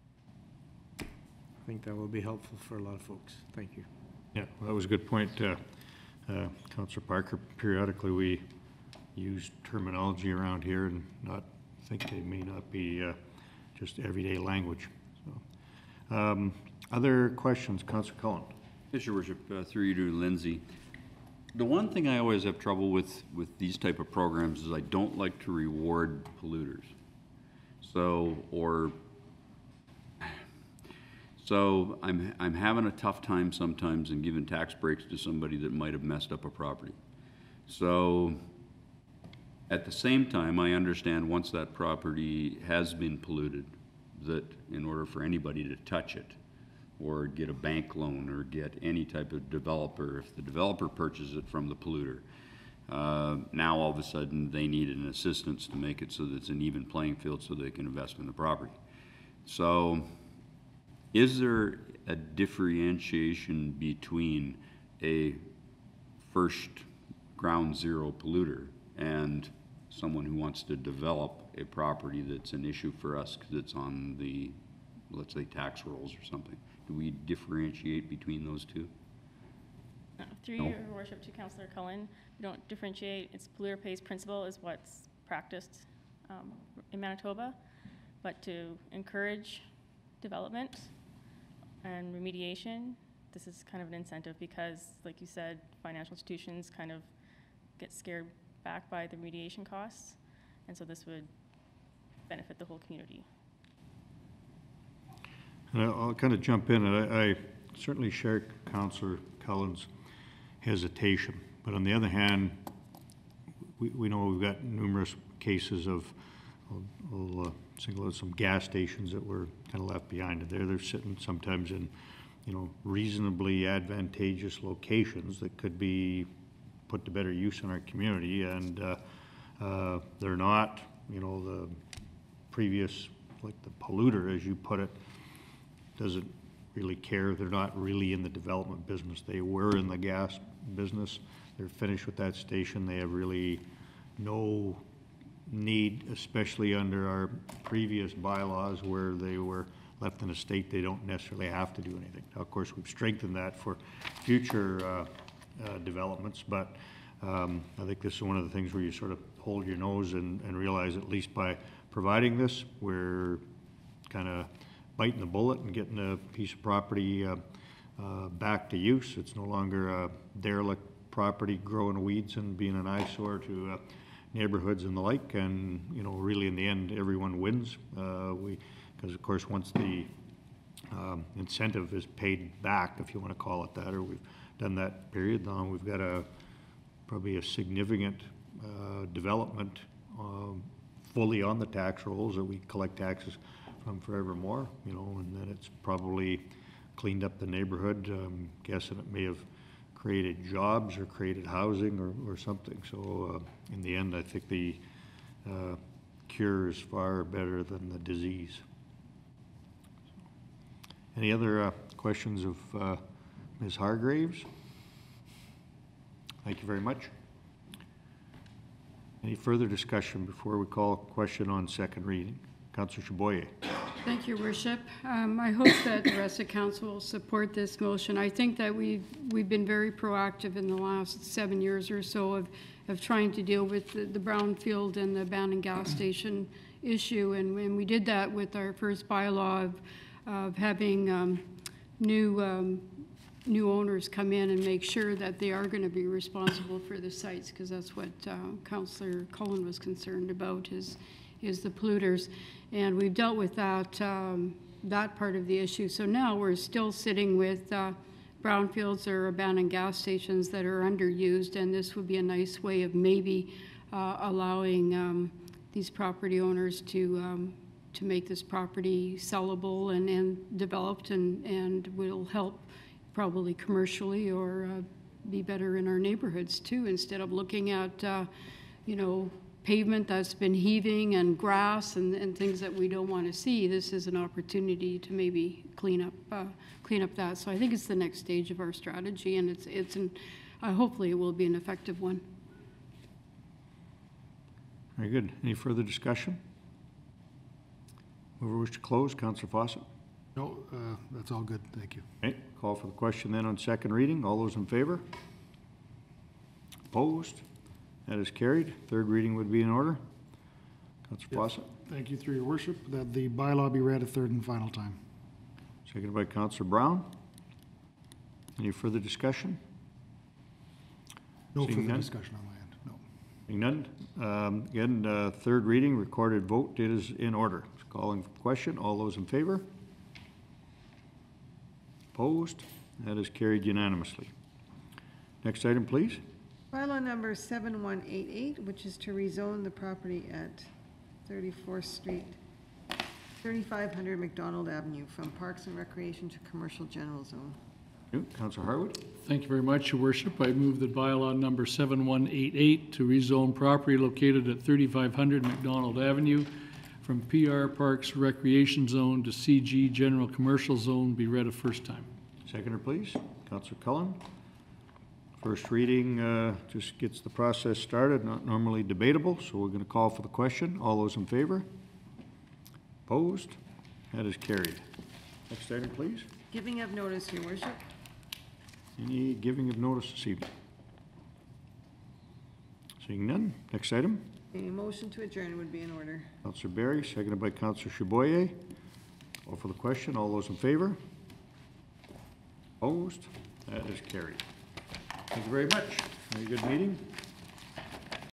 Speaker 11: I think that will be helpful for a lot of folks. Thank you.
Speaker 1: Yeah, well, that was a good point, uh, uh, Councillor Parker. Periodically, we use terminology around here and not think they may not be uh, just everyday language. So, um, other questions, Councillor Cullen?
Speaker 12: Yes, Your Worship, uh, through you to Lindsay. The one thing I always have trouble with with these type of programs is I don't like to reward polluters. So, or so I'm I'm having a tough time sometimes in giving tax breaks to somebody that might have messed up a property. So, at the same time, I understand once that property has been polluted, that in order for anybody to touch it, or get a bank loan, or get any type of developer, if the developer purchases it from the polluter, uh, now all of a sudden they need an assistance to make it so that it's an even playing field so they can invest in the property. So is there a differentiation between a first ground zero polluter and someone who wants to develop a property that's an issue for us because it's on the, let's say, tax rolls or something? Do we differentiate between those two?
Speaker 16: No. Through
Speaker 12: No.
Speaker 16: your worship to Councillor Cullen, we don't differentiate. It's polluter pays principle is what's practiced um, in Manitoba, but to encourage development and remediation, this is kind of an incentive because, like you said, financial institutions kind of get scared back by the remediation costs, and so this would benefit the whole community.
Speaker 1: And I'll I'll kind of jump in, and I, I certainly share Councillor Cullen's hesitation. But on the other hand, we, we know we've got numerous cases of, I'll, I'll uh, single out some gas stations that were kind of left behind. There, they're sitting sometimes in, you know, reasonably advantageous locations that could be put to better use in our community, and uh, uh, they're not, you know, the previous, like the polluter, as you put it, doesn't really care. They're not really in the development business. They were in the gas business. They're finished with that station. They have really no need, especially under our previous bylaws where they were left in a state they don't necessarily have to do anything. Now, of course, we've strengthened that for future uh, uh, developments, but um, I think this is one of the things where you sort of hold your nose and, and realize, at least by providing this, we're kind of biting the bullet and getting a piece of property uh, uh, back to use. It's no longer a derelict property growing weeds and being an eyesore to uh, neighborhoods and the like. And, you know, really in the end, everyone wins. Uh, we, because of course, once the um, incentive is paid back, if you want to call it that, or we've done that period, then we've got a probably a significant uh, development um, fully on the tax rolls that we collect taxes from forevermore, you know, and then it's probably cleaned up the neighborhood. I'm guessing it may have created jobs or created housing or, or something. So uh, in the end, I think the uh, cure is far better than the disease. Any other uh, questions of uh, Miz Hargraves? Thank you very much. Any further discussion before we call question on second reading? Councillor Chaboyer.
Speaker 7: Thank you, Worship. Um, I hope that the rest of council will support this motion. I think that we've we've been very proactive in the last seven years or so of of trying to deal with the, the brownfield and the abandoned gas station issue, and when we did that with our first bylaw of of having um, new um, new owners come in and make sure that they are going to be responsible for the sites, because that's what uh, Councillor Cullen was concerned about, is is the polluters. And we've dealt with that um, that part of the issue. So now we're still sitting with uh, brownfields or abandoned gas stations that are underused, and this would be a nice way of maybe uh, allowing um, these property owners to um, to make this property sellable and, and developed, and, and will help probably commercially or uh, be better in our neighborhoods too, instead of looking at, uh, you know, pavement that's been heaving and grass and, and things that we don't want to see. This is an opportunity to maybe clean up uh, clean up that. So I think it's the next stage of our strategy, and it's it's an uh, hopefully it will be an effective one.
Speaker 1: Very good. Any further discussion? Mover wish to close, Councillor Fawcett.
Speaker 6: No, uh, that's all good, thank you.
Speaker 1: Okay, call for the question then on second reading. All those in favor? Opposed? That is carried. Third reading would be in order. Councillor Fawcett.
Speaker 6: Thank you, through your worship, that the bylaw be read a third and final time.
Speaker 1: Seconded by Councillor Brown. Any further discussion?
Speaker 6: No
Speaker 1: Seeing
Speaker 6: further
Speaker 1: none?
Speaker 6: discussion on my end, no.
Speaker 1: Seeing none. Um, Again, uh, third reading, recorded vote is in order. Calling for the question. All those in favor? Opposed? That is carried unanimously. Next item, please.
Speaker 2: Bylaw number seven one eight eight, which is to rezone the property at thirty-fourth Street, thirty-five hundred McDonald Avenue from Parks and Recreation to Commercial General Zone.
Speaker 1: You, Councillor Harwood.
Speaker 13: Thank you very much, Your Worship. I move that bylaw number seven one eight eight to rezone property located at thirty-five hundred McDonald Avenue from P R Parks Recreation Zone to C G General Commercial Zone be read a first time.
Speaker 1: Seconder, please. Councillor Cullen. First reading uh, just gets the process started, not normally debatable, so we're going to call for the question. All those in favor? Opposed? That is carried. Next item, please.
Speaker 2: Giving of notice, Your Worship.
Speaker 1: Any giving of notice this evening? Seeing none. Next item.
Speaker 2: A motion to adjourn would be in order.
Speaker 1: Councillor Barry, seconded by Councillor Chaboyer. Call for the question. All those in favor? Opposed? That is carried. Thank you very much. Very good meeting.